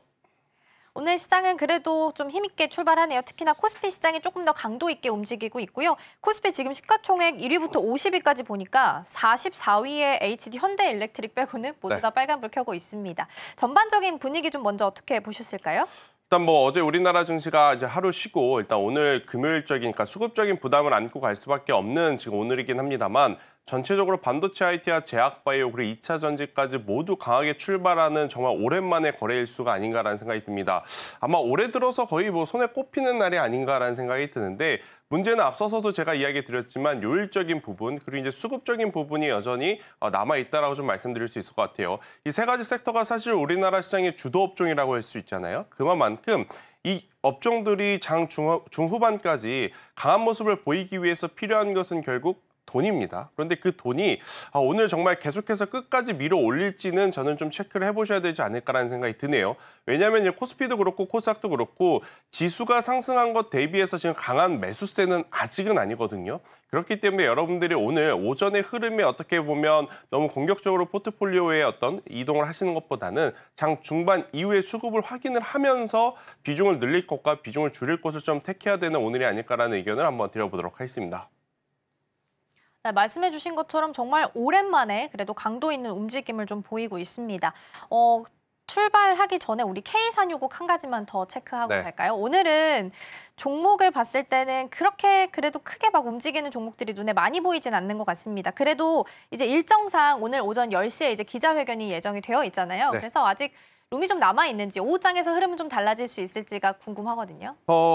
오늘 시장은 그래도 좀 힘있게 출발하네요. 특히나 코스피 시장이 조금 더 강도 있게 움직이고 있고요. 코스피 지금 시가총액 일 위부터 오십 위까지 보니까 사십사 위에 에이치디 현대일렉트릭 빼고는 모두 다 네. 빨간불 켜고 있습니다. 전반적인 분위기 좀 먼저 어떻게 보셨을까요? 일단 뭐 어제 우리나라 증시가 이제 하루 쉬고 일단 오늘 금요일적인 그러니까 수급적인 부담을 안고 갈 수밖에 없는 지금 오늘이긴 합니다만 전체적으로 반도체 아이티와 제약바이오 그리고 이 차 전지까지 모두 강하게 출발하는 정말 오랜만의 거래일수가 아닌가라는 생각이 듭니다. 아마 올해 들어서 거의 뭐 손에 꼽히는 날이 아닌가라는 생각이 드는데 문제는 앞서서도 제가 이야기 드렸지만 요일적인 부분 그리고 이제 수급적인 부분이 여전히 남아있다라고 좀 말씀드릴 수 있을 것 같아요. 이 세 가지 섹터가 사실 우리나라 시장의 주도 업종이라고 할 수 있잖아요. 그만큼 이 업종들이 장 중, 중후반까지 강한 모습을 보이기 위해서 필요한 것은 결국 돈입니다. 그런데 그 돈이 오늘 정말 계속해서 끝까지 밀어 올릴지는 저는 좀 체크를 해보셔야 되지 않을까라는 생각이 드네요. 왜냐하면 이제 코스피도 그렇고 코스닥도 그렇고 지수가 상승한 것 대비해서 지금 강한 매수세는 아직은 아니거든요. 그렇기 때문에 여러분들이 오늘 오전의 흐름에 어떻게 보면 너무 공격적으로 포트폴리오에 어떤 이동을 하시는 것보다는 장 중반 이후의 수급을 확인을 하면서 비중을 늘릴 것과 비중을 줄일 것을 좀 택해야 되는 오늘이 아닐까라는 의견을 한번 드려보도록 하겠습니다. 네, 말씀해 주신 것처럼 정말 오랜만에 그래도 강도 있는 움직임을 좀 보이고 있습니다. 어, 출발하기 전에 우리 케이 사육육 한 가지만 더 체크하고 네. 갈까요? 오늘은 종목을 봤을 때는 그렇게 그래도 크게 막 움직이는 종목들이 눈에 많이 보이진 않는 것 같습니다. 그래도 이제 일정상 오늘 오전 열 시에 이제 기자회견이 예정이 되어 있잖아요. 네. 그래서 아직 룸이 좀 남아 있는지 오후장에서 흐름은 좀 달라질 수 있을지가 궁금하거든요. 어,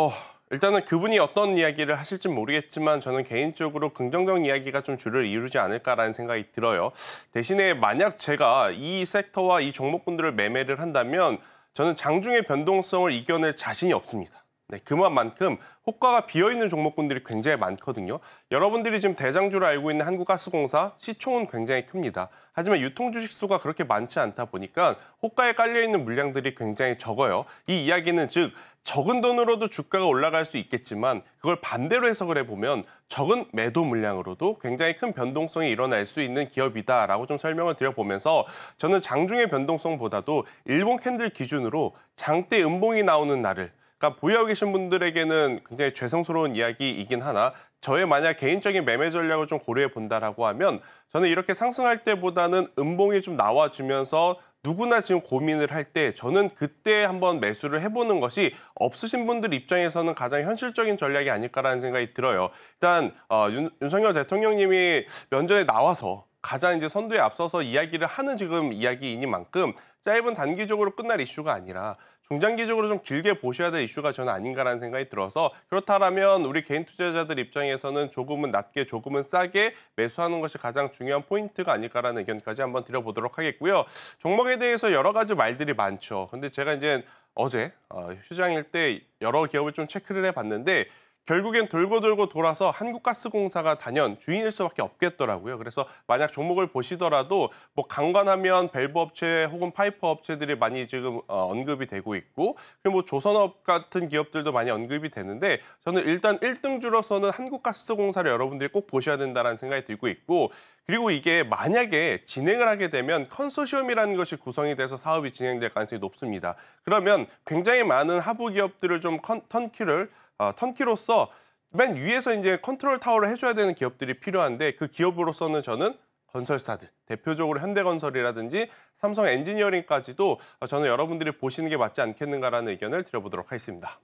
일단은 그분이 어떤 이야기를 하실지 모르겠지만 저는 개인적으로 긍정적 이야기가 좀 주를 이루지 않을까라는 생각이 들어요. 대신에 만약 제가 이 섹터와 이 종목군들을 매매를 한다면 저는 장중의 변동성을 이겨낼 자신이 없습니다. 네, 그만큼 호가가 비어있는 종목군들이 굉장히 많거든요. 여러분들이 지금 대장주로 알고 있는 한국가스공사 시총은 굉장히 큽니다. 하지만 유통 주식 수가 그렇게 많지 않다 보니까 호가에 깔려있는 물량들이 굉장히 적어요. 이 이야기는 즉 적은 돈으로도 주가가 올라갈 수 있겠지만 그걸 반대로 해석을 해보면 적은 매도 물량으로도 굉장히 큰 변동성이 일어날 수 있는 기업이다라고 좀 설명을 드려보면서 저는 장중의 변동성보다도 일본 캔들 기준으로 장대 음봉이 나오는 날을 그러니까 보유하고 계신 분들에게는 굉장히 죄송스러운 이야기이긴 하나 저의 만약 개인적인 매매 전략을 좀 고려해 본다라고 하면 저는 이렇게 상승할 때보다는 음봉이 좀 나와주면서 누구나 지금 고민을 할 때 저는 그때 한번 매수를 해보는 것이 없으신 분들 입장에서는 가장 현실적인 전략이 아닐까라는 생각이 들어요. 일단 어, 윤, 윤석열 대통령님이 면전에 나와서 가장 이제 선두에 앞서서 이야기를 하는 지금 이야기이니만큼 짧은 단기적으로 끝날 이슈가 아니라 중장기적으로 좀 길게 보셔야 될 이슈가 저는 아닌가라는 생각이 들어서 그렇다면 우리 개인 투자자들 입장에서는 조금은 낮게 조금은 싸게 매수하는 것이 가장 중요한 포인트가 아닐까라는 의견까지 한번 드려보도록 하겠고요. 종목에 대해서 여러 가지 말들이 많죠. 근데 제가 이제 어제 어, 휴장일 때 여러 기업을 좀 체크를 해봤는데 결국엔 돌고 돌고 돌아서 한국가스공사가 단연 주인일 수밖에 없겠더라고요. 그래서 만약 종목을 보시더라도 뭐 강관하면 밸브 업체 혹은 파이프 업체들이 많이 지금 어, 언급이 되고 있고 그리고 뭐 조선업 같은 기업들도 많이 언급이 되는데 저는 일단 일 등주로서는 한국가스공사를 여러분들이 꼭 보셔야 된다는 생각이 들고 있고 그리고 이게 만약에 진행을 하게 되면 컨소시엄이라는 것이 구성이 돼서 사업이 진행될 가능성이 높습니다. 그러면 굉장히 많은 하부 기업들을 좀 컨, 턴키를 어, 턴키로서 맨 위에서 이제 컨트롤 타워를 해줘야 되는 기업들이 필요한데 그 기업으로서는 저는 건설사들, 대표적으로 현대건설이라든지 삼성 엔지니어링까지도 저는 여러분들이 보시는 게 맞지 않겠는가라는 의견을 드려보도록 하겠습니다.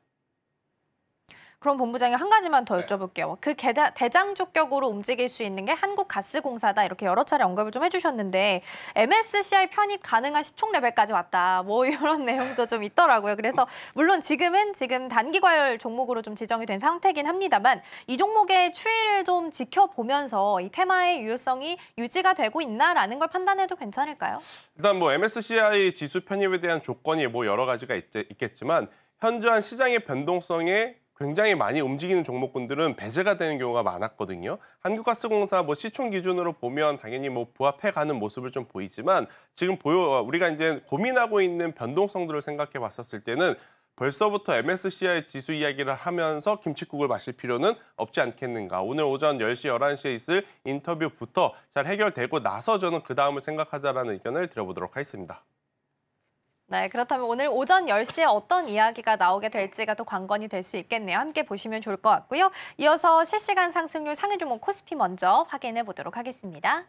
그럼 본부장님 한 가지만 더 여쭤볼게요. 그 개다, 대장주격으로 움직일 수 있는 게 한국가스공사다 이렇게 여러 차례 언급을 좀 해주셨는데 엠에스시아이 편입 가능한 시총 레벨까지 왔다. 뭐 이런 내용도 좀 있더라고요. 그래서 물론 지금은 지금 단기과열 종목으로 좀 지정이 된 상태긴 합니다만 이 종목의 추이를 좀 지켜보면서 이 테마의 유효성이 유지가 되고 있나라는 걸 판단해도 괜찮을까요? 일단 뭐 엠에스시아이 지수 편입에 대한 조건이 뭐 여러 가지가 있, 있겠지만 현저한 시장의 변동성에 굉장히 많이 움직이는 종목군들은 배제가 되는 경우가 많았거든요. 한국가스공사 뭐 시총 기준으로 보면 당연히 뭐 부합해 가는 모습을 좀 보이지만 지금 보여 우리가 이제 고민하고 있는 변동성들을 생각해 봤었을 때는 벌써부터 엠에스시아이 지수 이야기를 하면서 김칫국을 마실 필요는 없지 않겠는가. 오늘 오전 열 시, 열한 시에 있을 인터뷰부터 잘 해결되고 나서 저는 그 다음을 생각하자라는 의견을 드려보도록 하겠습니다. 네, 그렇다면 오늘 오전 열 시에 어떤 이야기가 나오게 될지가 또 관건이 될 수 있겠네요. 함께 보시면 좋을 것 같고요. 이어서 실시간 상승률 상위 종목 코스피 먼저 확인해 보도록 하겠습니다.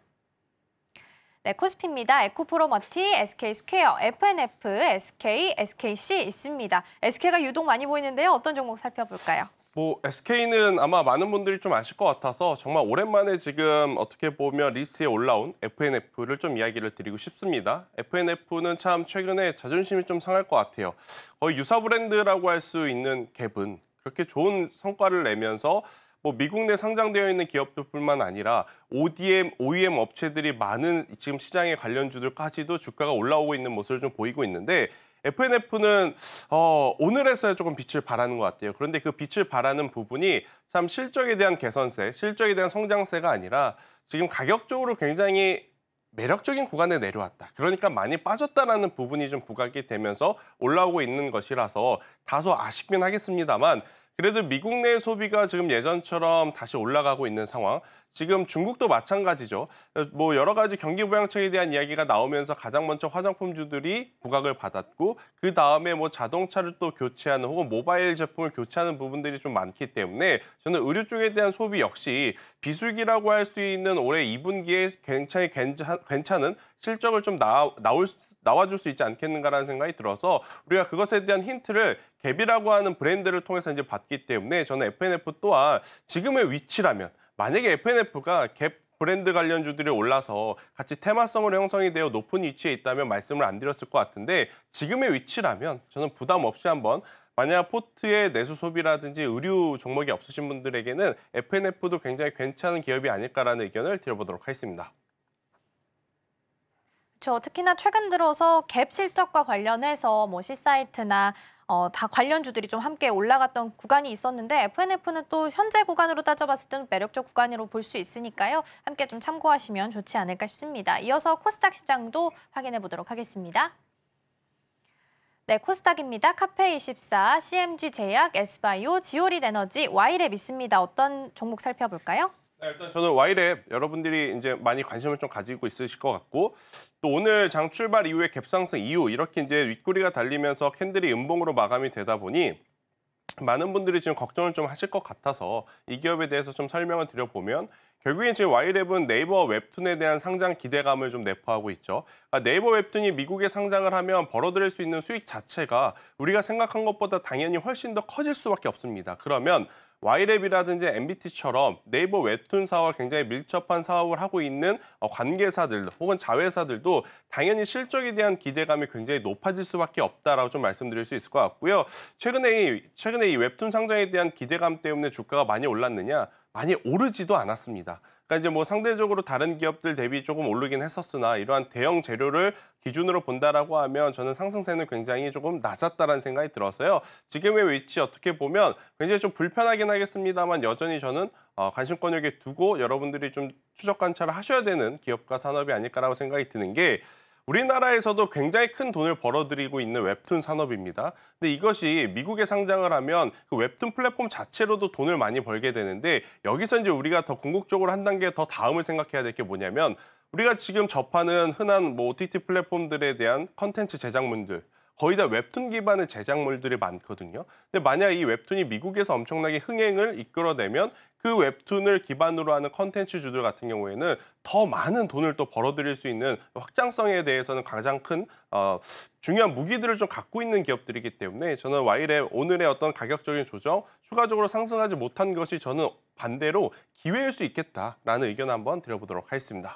네, 코스피입니다. 에코프로머티, 에스케이스퀘어, 에프엔에프, 에스케이, 에스케이씨 있습니다. 에스케이가 유독 많이 보이는데요. 어떤 종목 살펴볼까요? 뭐 에스케이는 아마 많은 분들이 좀 아실 것 같아서 정말 오랜만에 지금 어떻게 보면 리스트에 올라온 에프엔에프를 좀 이야기를 드리고 싶습니다. 에프엔에프는 참 최근에 자존심이 좀 상할 것 같아요. 거의 유사 브랜드라고 할 수 있는 갭은 그렇게 좋은 성과를 내면서 뭐 미국 내 상장되어 있는 기업들뿐만 아니라 오디엠, 오이엠 업체들이 많은 지금 시장의 관련주들까지도 주가가 올라오고 있는 모습을 좀 보이고 있는데 에프엔에프는 어, 오늘에서야 조금 빛을 발하는 것 같아요. 그런데 그 빛을 발하는 부분이 참 실적에 대한 개선세, 실적에 대한 성장세가 아니라 지금 가격적으로 굉장히 매력적인 구간에 내려왔다. 그러니까 많이 빠졌다라는 부분이 좀 부각이 되면서 올라오고 있는 것이라서 다소 아쉽긴 하겠습니다만 그래도 미국 내 소비가 지금 예전처럼 다시 올라가고 있는 상황. 지금 중국도 마찬가지죠. 뭐 여러 가지 경기 부양책에 대한 이야기가 나오면서 가장 먼저 화장품주들이 부각을 받았고 그 다음에 뭐 자동차를 또 교체하는 혹은 모바일 제품을 교체하는 부분들이 좀 많기 때문에 저는 의류 쪽에 대한 소비 역시 비수기라고 할 수 있는 올해 이 분기에 굉장히 괜찮은 실적을 좀 나와, 나올, 나와줄 수 있지 않겠는가라는 생각이 들어서 우리가 그것에 대한 힌트를 갭이라고 하는 브랜드를 통해서 이제 받기 때문에 저는 에프엔에프 또한 지금의 위치라면 만약에 에프엔에프가 갭 브랜드 관련주들이 올라서 같이 테마성으로 형성이 되어 높은 위치에 있다면 말씀을 안 드렸을 것 같은데 지금의 위치라면 저는 부담 없이 한번 만약 포트의 내수 소비라든지 의류 종목이 없으신 분들에게는 에프엔에프도 굉장히 괜찮은 기업이 아닐까라는 의견을 드려보도록 하겠습니다. 저 특히나 최근 들어서 갭 실적과 관련해서 뭐 C사이트나 어, 다 관련주들이 좀 함께 올라갔던 구간이 있었는데 에프엔에프는 또 현재 구간으로 따져봤을 때는 매력적 구간으로 볼 수 있으니까요. 함께 좀 참고하시면 좋지 않을까 싶습니다. 이어서 코스닥 시장도 확인해 보도록 하겠습니다. 네, 코스닥입니다. 카페이십사, 씨엠지제약, 에스바이오, 지오릿 에너지, 와이랩 있습니다. 어떤 종목 살펴볼까요? 네, 일단 저는 와이랩 여러분들이 이제 많이 관심을 좀 가지고 있으실 것 같고 또 오늘 장 출발 이후에 갭상승 이후 이렇게 이제 윗꼬리가 달리면서 캔들이 음봉으로 마감이 되다 보니 많은 분들이 지금 걱정을 좀 하실 것 같아서 이 기업에 대해서 좀 설명을 드려보면 결국엔 지금 와이랩은 네이버 웹툰에 대한 상장 기대감을 좀 내포하고 있죠. 그러니까 네이버 웹툰이 미국에 상장을 하면 벌어들일 수 있는 수익 자체가 우리가 생각한 것보다 당연히 훨씬 더 커질 수밖에 없습니다. 그러면 와이랩이라든지 엠비티처럼 네이버 웹툰사와 굉장히 밀접한 사업을 하고 있는 관계사들 혹은 자회사들도 당연히 실적에 대한 기대감이 굉장히 높아질 수밖에 없다라고 좀 말씀드릴 수 있을 것 같고요. 최근에 이, 최근에 이 웹툰 상장에 대한 기대감 때문에 주가가 많이 올랐느냐? 많이 오르지도 않았습니다. 그러니까 이제 뭐 상대적으로 다른 기업들 대비 조금 오르긴 했었으나 이러한 대형 재료를 기준으로 본다라고 하면 저는 상승세는 굉장히 조금 낮았다라는 생각이 들어서요. 지금의 위치 어떻게 보면 굉장히 좀 불편하긴 하겠습니다만 여전히 저는 어, 관심권 여기에 두고 여러분들이 좀 추적 관찰을 하셔야 되는 기업과 산업이 아닐까라고 생각이 드는 게 우리나라에서도 굉장히 큰 돈을 벌어들이고 있는 웹툰 산업입니다. 근데 이것이 미국에 상장을 하면 그 웹툰 플랫폼 자체로도 돈을 많이 벌게 되는데 여기서 이제 우리가 더 궁극적으로 한 단계 더 다음을 생각해야 될 게 뭐냐면 우리가 지금 접하는 흔한 뭐 오티티 플랫폼들에 대한 컨텐츠 제작물들 거의 다 웹툰 기반의 제작물들이 많거든요. 근데 만약 이 웹툰이 미국에서 엄청나게 흥행을 이끌어내면 그 웹툰을 기반으로 하는 컨텐츠주들 같은 경우에는 더 많은 돈을 또 벌어들일 수 있는 확장성에 대해서는 가장 큰 어, 중요한 무기들을 좀 갖고 있는 기업들이기 때문에 저는 와이랩 오늘의 어떤 가격적인 조정, 추가적으로 상승하지 못한 것이 저는 반대로 기회일 수 있겠다라는 의견을 한번 드려보도록 하겠습니다.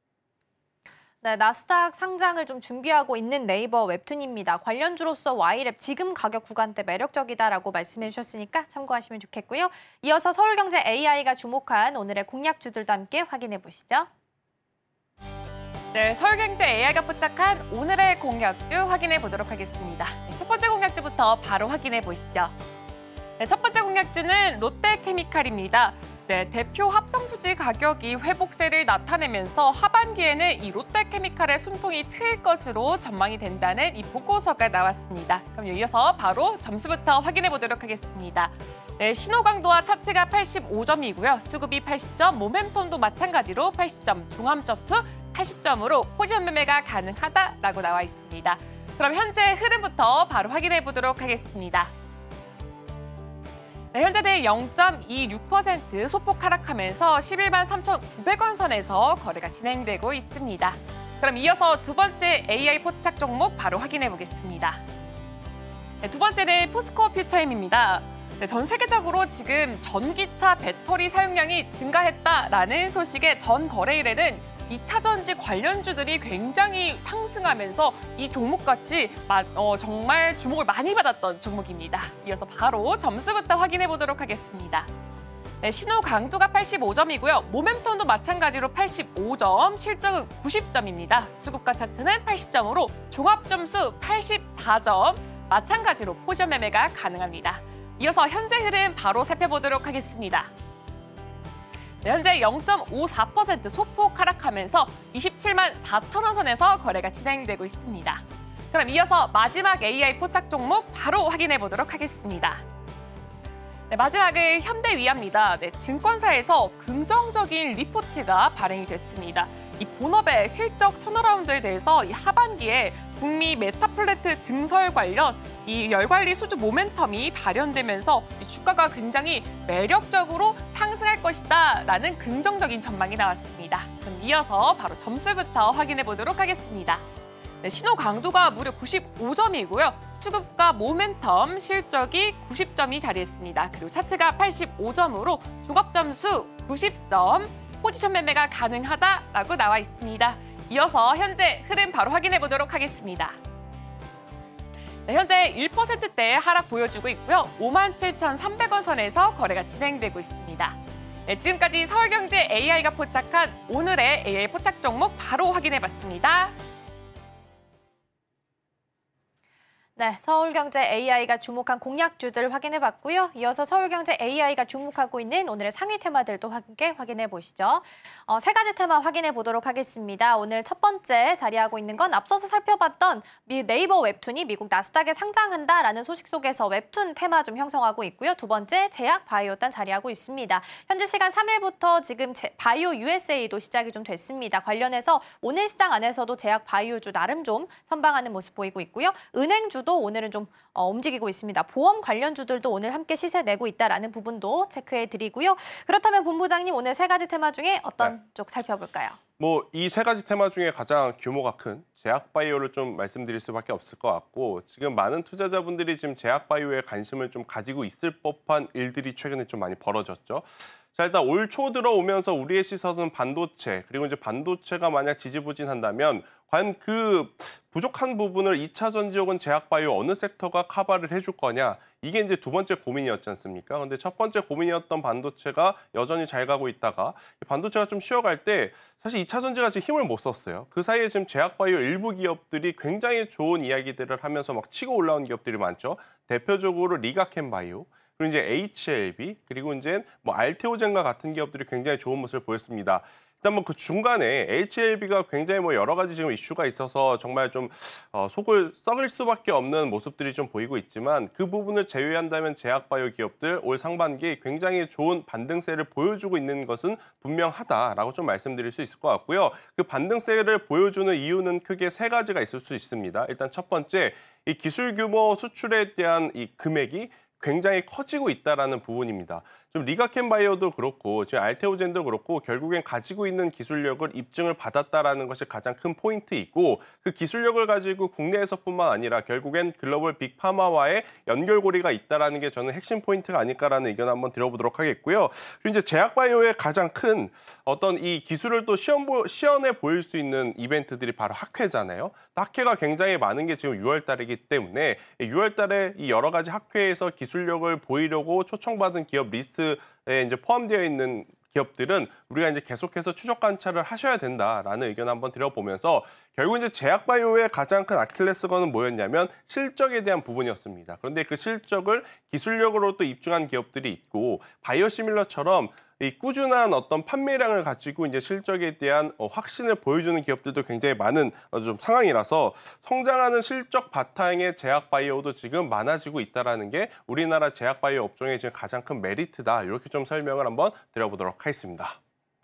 네, 나스닥 상장을 좀 준비하고 있는 네이버 웹툰입니다. 관련주로서 와이랩 지금 가격 구간대 매력적이다라고 말씀해 주셨으니까 참고하시면 좋겠고요. 이어서 서울경제 에이아이가 주목한 오늘의 공략주들도 함께 확인해 보시죠. 네, 서울경제 에이아이가 포착한 오늘의 공략주 확인해 보도록 하겠습니다. 첫 번째 공략주부터 바로 확인해 보시죠. 네, 첫 번째 공략주는 롯데케미칼입니다. 네, 대표 합성수지 가격이 회복세를 나타내면서 하반기에는 이 롯데케미칼의 숨통이 트일 것으로 전망이 된다는 이 보고서가 나왔습니다. 그럼 이어서 바로 점수부터 확인해 보도록 하겠습니다. 네, 신호 강도와 차트가 팔십오 점이고요. 수급이 팔십 점, 모멘텀도 마찬가지로 팔십 점, 종합 접수 팔십 점으로 포지션 매매가 가능하다라고 나와 있습니다. 그럼 현재 흐름부터 바로 확인해 보도록 하겠습니다. 네, 현재는 영 점 이육 퍼센트 소폭 하락하면서 십일만 삼천구백 원 선에서 거래가 진행되고 있습니다. 그럼 이어서 두 번째 에이아이 포착 종목 바로 확인해 보겠습니다. 네, 두 번째는 포스코 퓨처엠입니다. 네, 전 세계적으로 지금 전기차 배터리 사용량이 증가했다라는 소식에 전 거래일에는 이차 전지 관련주들이 굉장히 상승하면서 이 종목같이 어, 정말 주목을 많이 받았던 종목입니다. 이어서 바로 점수부터 확인해 보도록 하겠습니다. 네, 신호 강도가 팔십오 점이고요. 모멘텀도 마찬가지로 팔십오 점, 실적은 구십 점입니다. 수급가 차트는 팔십 점으로 종합 점수 팔십사 점, 마찬가지로 포지션 매매가 가능합니다. 이어서 현재 흐름 바로 살펴보도록 하겠습니다. 네, 현재 영 점 오사 퍼센트 소폭 하락하면서 이십칠만 사천 원 선에서 거래가 진행되고 있습니다. 그럼 이어서 마지막 에이아이 포착 종목 바로 확인해 보도록 하겠습니다. 네, 마지막은 현대위아입니다. 네, 증권사에서 긍정적인 리포트가 발행이 됐습니다. 이 본업의 실적 턴어라운드에 대해서 이 하반기에 북미 메타플래트 증설 관련 이 열관리 수주 모멘텀이 발현되면서 이 주가가 굉장히 매력적으로 상승할 것이다라는 긍정적인 전망이 나왔습니다. 그럼 이어서 바로 점수부터 확인해 보도록 하겠습니다. 네, 신호 강도가 무려 구십오 점이고요. 수급과 모멘텀, 실적이 구십 점이 자리했습니다. 그리고 차트가 팔십오 점으로 종합 점수 구십 점, 포지션 매매가 가능하다라고 나와 있습니다. 이어서 현재 흐름 바로 확인해 보도록 하겠습니다. 네, 현재 일 퍼센트대의 하락 보여주고 있고요. 오만 칠천삼백 원 선에서 거래가 진행되고 있습니다. 네, 지금까지 서울경제 에이아이가 포착한 오늘의 에이아이 포착 종목 바로 확인해봤습니다. 네, 서울경제 에이아이가 주목한 공략주들 확인해봤고요. 이어서 서울경제 에이아이가 주목하고 있는 오늘의 상위 테마들도 함께 확인해 보시죠. 어, 세 가지 테마 확인해 보도록 하겠습니다. 오늘 첫 번째 자리하고 있는 건 앞서서 살펴봤던 미 네이버 웹툰이 미국 나스닥에 상장한다라는 소식 속에서 웹툰 테마 좀 형성하고 있고요. 두 번째, 제약 바이오단 자리하고 있습니다. 현재 시간 삼 일부터 지금 제, 바이오 유에스에이도 시작이 좀 됐습니다. 관련해서 오늘 시장 안에서도 제약 바이오주 나름 좀 선방하는 모습 보이고 있고요. 은행주도 오늘은 좀 어, 움직이고 있습니다. 보험 관련주들도 오늘 함께 시세 내고 있다라는 부분도 체크해 드리고요. 그렇다면 본부장님 오늘 세 가지 테마 중에 어떤 네. 쪽 살펴볼까요? 뭐 이 세 가지 테마 중에 가장 규모가 큰 제약 바이오를 좀 말씀드릴 수밖에 없을 것 같고 지금 많은 투자자분들이 지금 제약 바이오에 관심을 좀 가지고 있을 법한 일들이 최근에 좀 많이 벌어졌죠. 자, 일단 올 초 들어오면서 우리의 시선은 반도체, 그리고 이제 반도체가 만약 지지부진한다면 과연 그 부족한 부분을 이 차 전지 혹은 제약 바이오 어느 섹터가 커버를 해줄 거냐, 이게 이제 두 번째 고민이었지 않습니까? 근데 첫 번째 고민이었던 반도체가 여전히 잘 가고 있다가 반도체가 좀 쉬어갈 때 사실 이 차 전지가 지금 힘을 못 썼어요. 그 사이에 지금 제약 바이오 일부 기업들이 굉장히 좋은 이야기들을 하면서 막 치고 올라온 기업들이 많죠. 대표적으로 리가켄 바이오, 그리고 이제 에이치엘비, 그리고 이제 뭐 알테오젠과 같은 기업들이 굉장히 좋은 모습을 보였습니다. 일단 뭐 그 중간에 에이치엘비가 굉장히 뭐 여러 가지 지금 이슈가 있어서 정말 좀 어, 속을 썩을 수밖에 없는 모습들이 좀 보이고 있지만 그 부분을 제외한다면 제약 바이오 기업들 올 상반기 굉장히 좋은 반등세를 보여주고 있는 것은 분명하다라고 좀 말씀드릴 수 있을 것 같고요. 그 반등세를 보여주는 이유는 크게 세 가지가 있을 수 있습니다. 일단 첫 번째, 이 기술 규모 수출에 대한 이 금액이 굉장히 커지고 있다는 부분입니다. 좀 리가켄 바이오도 그렇고 지금 알테오젠도 그렇고 결국엔 가지고 있는 기술력을 입증을 받았다라는 것이 가장 큰 포인트이고 그 기술력을 가지고 국내에서뿐만 아니라 결국엔 글로벌 빅파마와의 연결고리가 있다라는 게 저는 핵심 포인트가 아닐까라는 의견을 한번 드려보도록 하겠고요. 그리고 이제 제약 바이오의 가장 큰 어떤 이 기술을 또 시연, 시연해 보일 수 있는 이벤트들이 바로 학회잖아요. 학회가 굉장히 많은 게 지금 유월 달이기 때문에 유월 달에 이 여러 가지 학회에서 기술력을 보이려고 초청받은 기업 리스트 에 이제 포함되어 있는 기업들은 우리가 이제 계속해서 추적 관찰을 하셔야 된다라는 의견을 한번 드려보면서 결국 이제 제약 바이오의 가장 큰 아킬레스건은 뭐였냐면 실적에 대한 부분이었습니다. 그런데 그 실적을 기술력으로 또 입증한 기업들이 있고 바이오시밀러처럼 이 꾸준한 어떤 판매량을 가지고 이제 실적에 대한 어, 확신을 보여주는 기업들도 굉장히 많은 어, 좀 상황이라서 성장하는 실적 바탕의 제약 바이오도 지금 많아지고 있다라는 게 우리나라 제약 바이오 업종의 지금 가장 큰 메리트다. 이렇게 좀 설명을 한번 드려보도록 하겠습니다.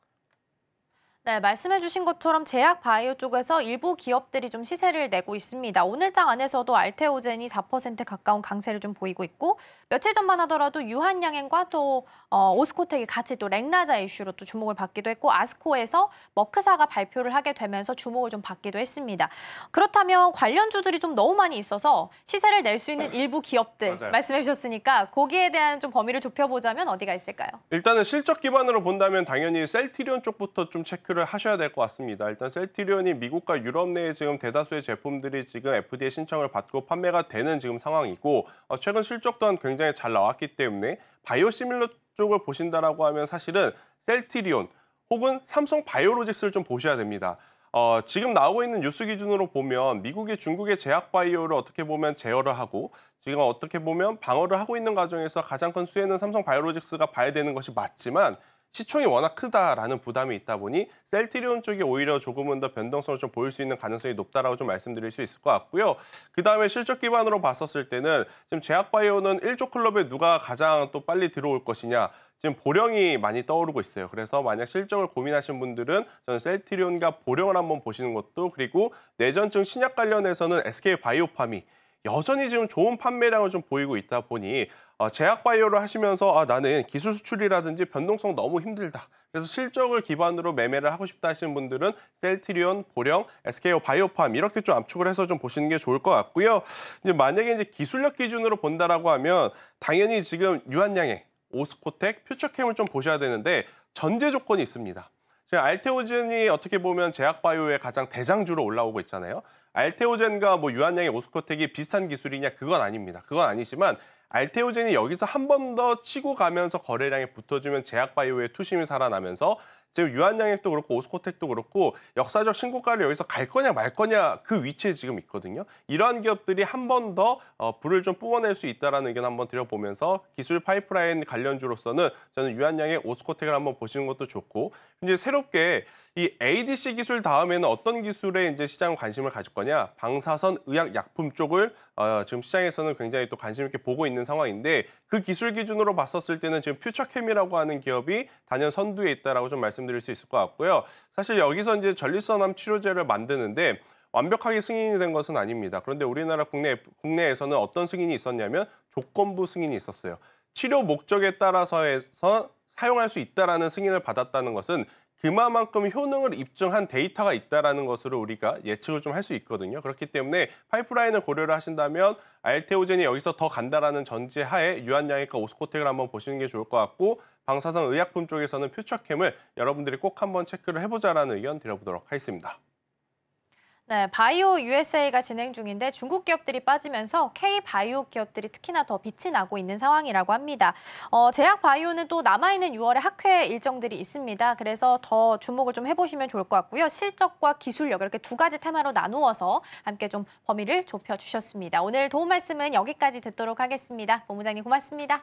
네, 말씀해 주신 것처럼 제약 바이오 쪽에서 일부 기업들이 좀 시세를 내고 있습니다. 오늘장 안에서도 알테오젠이 사 퍼센트 가까운 강세를 좀 보이고 있고 며칠 전만 하더라도 유한양행과 또 어, 오스코텍이 같이 또 렉라자 이슈로 또 주목을 받기도 했고 아스코에서 머크사가 발표를 하게 되면서 주목을 좀 받기도 했습니다. 그렇다면 관련주들이 좀 너무 많이 있어서 시세를 낼 수 있는 일부 기업들 맞아요. 말씀해 주셨으니까 거기에 대한 좀 범위를 좁혀보자면 어디가 있을까요? 일단은 실적 기반으로 본다면 당연히 셀트리온 쪽부터 좀 체크를 하셔야 될 것 같습니다. 일단 셀트리온이 미국과 유럽 내에 지금 대다수의 제품들이 지금 에프디에이 신청을 받고 판매가 되는 지금 상황이고 어, 최근 실적 또한 굉장히 잘 나왔기 때문에 바이오시밀러 쪽을 보신다라고 하면 사실은 셀트리온 혹은 삼성 바이오로직스를 좀 보셔야 됩니다. 어, 지금 나오고 있는 뉴스 기준으로 보면 미국이 중국의 제약 바이오를 어떻게 보면 제어를 하고 지금 어떻게 보면 방어를 하고 있는 과정에서 가장 큰 수혜는 삼성 바이오로직스가 봐야 되는 것이 맞지만 시총이 워낙 크다라는 부담이 있다 보니 셀트리온 쪽이 오히려 조금은 더 변동성을 좀 보일 수 있는 가능성이 높다라고 좀 말씀드릴 수 있을 것 같고요. 그다음에 실적 기반으로 봤었을 때는 지금 제약바이오는 일조 클럽에 누가 가장 또 빨리 들어올 것이냐 지금 보령이 많이 떠오르고 있어요. 그래서 만약 실적을 고민하신 분들은 저는 셀트리온과 보령을 한번 보시는 것도 그리고 내전증 신약 관련해서는 에스케이바이오팜이 여전히 지금 좋은 판매량을 좀 보이고 있다 보니 어, 제약바이오를 하시면서 아, 나는 기술 수출이라든지 변동성 너무 힘들다. 그래서 실적을 기반으로 매매를 하고 싶다 하시는 분들은 셀트리온, 보령, 에스케이바이오팜 이렇게 좀 압축을 해서 좀 보시는 게 좋을 것 같고요. 이제 만약에 이제 기술력 기준으로 본다라고 하면 당연히 지금 유한양행, 오스코텍, 퓨처캠을 좀 보셔야 되는데 전제 조건이 있습니다. 지금 알테오젠이 어떻게 보면 제약바이오의 가장 대장주로 올라오고 있잖아요. 알테오젠과 뭐 유한양의 오스코텍이 비슷한 기술이냐? 그건 아닙니다. 그건 아니지만 알테오젠이 여기서 한 번 더 치고 가면서 거래량이 붙어주면 제약바이오의 투심이 살아나면서 지금 유한양액도 그렇고 오스코텍도 그렇고 역사적 신고가를 여기서 갈 거냐 말 거냐 그 위치에 지금 있거든요. 이러한 기업들이 한 번 더 어, 불을 좀 뿜어낼 수 있다는 의견 한번 드려보면서 기술 파이프라인 관련주로서는 저는 유한양의 오스코텍을 한번 보시는 것도 좋고 이제 새롭게 이 에이디씨 기술 다음에는 어떤 기술에 이제 시장 관심을 가질 거냐 방사선 의학 약품 쪽을 어, 지금 시장에서는 굉장히 또 관심 있게 보고 있는 상황인데 그 기술 기준으로 봤었을 때는 지금 퓨처캠이라고 하는 기업이 단연 선두에 있다라고 좀 말씀드릴 수 있을 것 같고요. 사실 여기서 이제 전립선암 치료제를 만드는데 완벽하게 승인이 된 것은 아닙니다. 그런데 우리나라 국내, 국내에서는 어떤 승인이 있었냐면 조건부 승인이 있었어요. 치료 목적에 따라서 해서 사용할 수 있다라는 승인을 받았다는 것은 그만큼 효능을 입증한 데이터가 있다라는 것으로 우리가 예측을 좀 할 수 있거든요. 그렇기 때문에 파이프라인을 고려를 하신다면 알테오젠이 여기서 더 간다라는 전제하에 유한양액과 오스코텍을 한번 보시는 게 좋을 것 같고 방사선 의약품 쪽에서는 퓨처캠을 여러분들이 꼭 한번 체크를 해보자라는 의견 드려보도록 하겠습니다. 네, 바이오 유에스에이가 진행 중인데 중국 기업들이 빠지면서 K-바이오 기업들이 특히나 더 빛이 나고 있는 상황이라고 합니다. 어, 제약 바이오는 또 남아있는 유월에 학회 일정들이 있습니다. 그래서 더 주목을 좀 해보시면 좋을 것 같고요. 실적과 기술력 이렇게 두 가지 테마로 나누어서 함께 좀 범위를 좁혀주셨습니다. 오늘 도움 말씀은 여기까지 듣도록 하겠습니다. 본부장님 고맙습니다.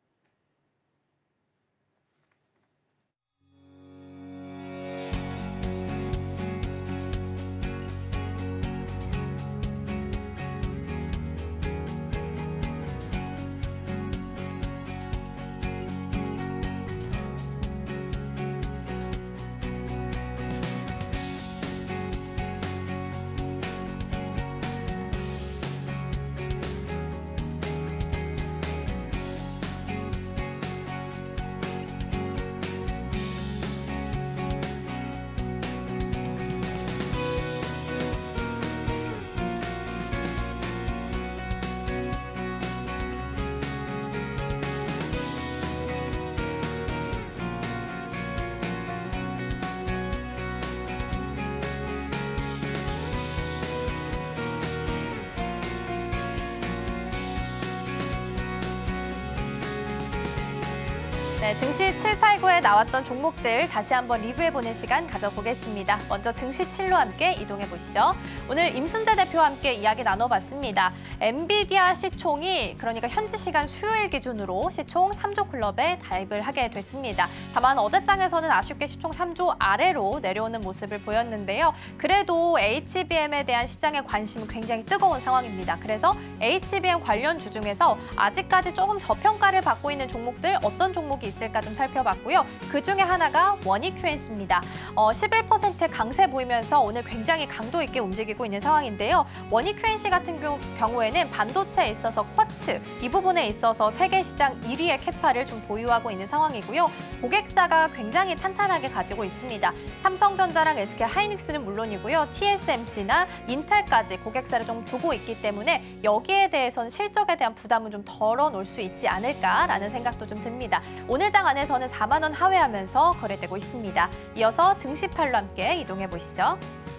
네, 증시 칠, 팔, 구에 나왔던 종목들 다시 한번 리뷰해보는 시간 가져보겠습니다. 먼저 증시 칠로 함께 이동해보시죠. 오늘 임순재 대표와 함께 이야기 나눠봤습니다. 엔비디아 시총이 그러니까 현지 시간 수요일 기준으로 시총 삼조 클럽에 가입을 하게 됐습니다. 다만 어제장에서는 아쉽게 시총 삼조 아래로 내려오는 모습을 보였는데요. 그래도 에이치비엠에 대한 시장의 관심은 굉장히 뜨거운 상황입니다. 그래서 에이치비엠 관련주 중에서 아직까지 조금 저평가를 받고 있는 종목들 어떤 종목이 있을까 좀 살펴봤고요. 그중에 하나가 원이큐엔씨입니다. 어, 십일 퍼센트 강세 보이면서 오늘 굉장히 강도 있게 움직이고 있는 상황인데요. 원이큐엔씨 같은 경우에는 반도체에 있어서 쿼츠, 이 부분에 있어서 세계 시장 일 위의 캐파를 좀 보유하고 있는 상황이고요. 고객사가 굉장히 탄탄하게 가지고 있습니다. 삼성전자랑 에스케이하이닉스는 물론이고요. 티에스엠씨나 인텔까지 고객사를 좀 두고 있기 때문에 여기에 대해서는 실적에 대한 부담은 좀 덜어놓을 수 있지 않을까라는 생각도 좀 듭니다. 오늘 장 안에서는 사만 원 하회하면서 거래되고 있습니다. 이어서 증시팔로 함께 이동해 보시죠.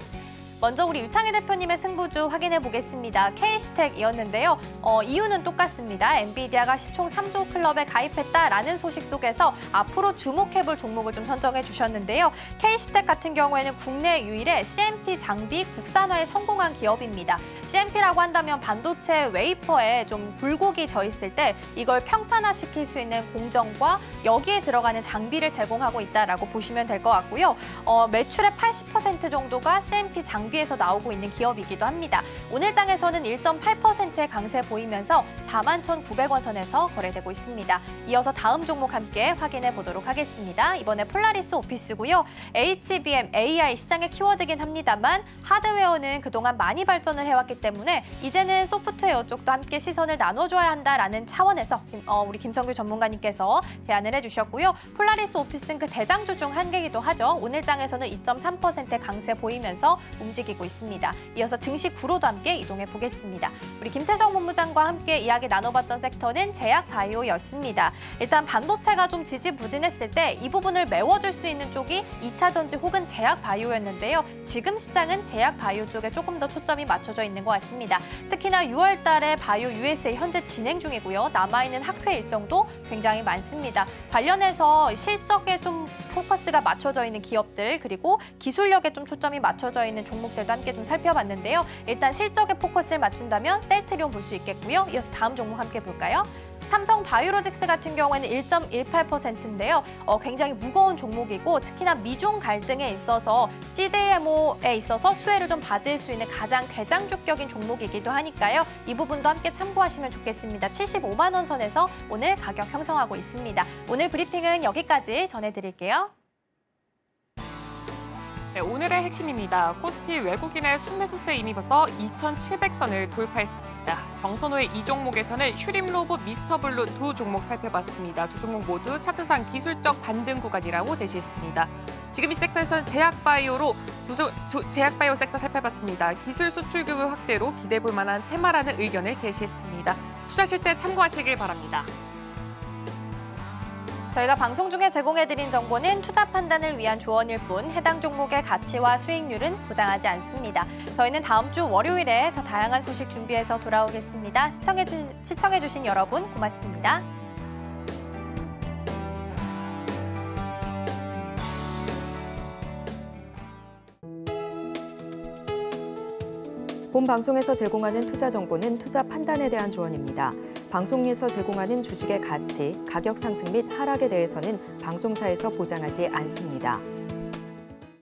먼저 우리 유창희 대표님의 승부주 확인해 보겠습니다. 케이시텍이었는데요. 어, 이유는 똑같습니다. 엔비디아가 시총 삼조 클럽에 가입했다라는 소식 속에서 앞으로 주목해볼 종목을 좀 선정해 주셨는데요. 케이시텍 같은 경우에는 국내 유일의 씨엠피 장비 국산화에 성공한 기업입니다. 씨엠피라고 한다면 반도체 웨이퍼에 좀 굴곡이 져 있을 때 이걸 평탄화시킬 수 있는 공정과 여기에 들어가는 장비를 제공하고 있다라고 보시면 될 것 같고요. 어, 매출의 팔십 퍼센트 정도가 씨엠피 장비 에서 나오고 있는 기업이기도 합니다. 오늘 장에서는 일 점 팔 퍼센트의 강세 보이면서 사만 천구백 원 선에서 거래되고 있습니다. 이어서 다음 종목 함께 확인해 보도록 하겠습니다. 이번에 폴라리스 오피스고요. 에이치비엠, 에이아이 시장의 키워드긴 합니다만 하드웨어는 그동안 많이 발전을 해왔기 때문에 이제는 소프트웨어 쪽도 함께 시선을 나눠줘야 한다라는 차원에서 어, 우리 김성규 전문가님께서 제안을 해주셨고요. 폴라리스 오피스는 그 대장주 중 한 개이기도 하죠. 오늘 장에서는 이 점 삼 퍼센트의 강세 보이면서 움직이고 움직이고 있습니다. 이어서 증시 구로도 함께 이동해 보겠습니다. 우리 김태정 본부장과 함께 이야기 나눠봤던 섹터는 제약 바이오였습니다. 일단 반도체가 좀 지지부진했을 때 이 부분을 메워줄 수 있는 쪽이 이차 전지 혹은 제약 바이오였는데요. 지금 시장은 제약 바이오 쪽에 조금 더 초점이 맞춰져 있는 것 같습니다. 특히나 유월 달에 바이오 유에스에이 현재 진행 중이고요. 남아있는 학회 일정도 굉장히 많습니다. 관련해서 실적에 좀 포커스가 맞춰져 있는 기업들 그리고 기술력에 좀 초점이 맞춰져 있는 종목들도 함께 좀 살펴봤는데요. 일단 실적에 포커스를 맞춘다면 셀트리온 볼 수 있겠고요. 이어서 다음 종목 함께 볼까요? 삼성 바이오로직스 같은 경우에는 일 점 일팔 퍼센트인데요. 어, 굉장히 무거운 종목이고 특히나 미중 갈등에 있어서 씨디엠오에 있어서 수혜를 좀 받을 수 있는 가장 대장주격인 종목이기도 하니까요. 이 부분도 함께 참고하시면 좋겠습니다. 칠십오만 원 선에서 오늘 가격 형성하고 있습니다. 오늘 브리핑은 여기까지 전해드릴게요. 네, 오늘의 핵심입니다. 코스피 외국인의 순매수세 이미버서 이천칠백 선을 돌파했습니다. 정선호의 이 종목에서는 휴림로봇, 미스터블루 두 종목 살펴봤습니다. 두 종목 모두 차트상 기술적 반등 구간이라고 제시했습니다. 지금 이 섹터에서는 제약바이오로 두, 두, 제약바이오 섹터 살펴봤습니다. 기술 수출 규모 확대로 기대볼 만한 테마라는 의견을 제시했습니다. 투자하실 때 참고하시길 바랍니다. 저희가 방송 중에 제공해드린 정보는 투자 판단을 위한 조언일 뿐 해당 종목의 가치와 수익률은 보장하지 않습니다. 저희는 다음 주 월요일에 더 다양한 소식 준비해서 돌아오겠습니다. 시청해주, 시청해주신 여러분 고맙습니다. 본 방송에서 제공하는 투자 정보는 투자 판단에 대한 조언입니다. 방송에서 제공하는 주식의 가치, 가격 상승 및 하락에 대해서는 방송사에서 보장하지 않습니다.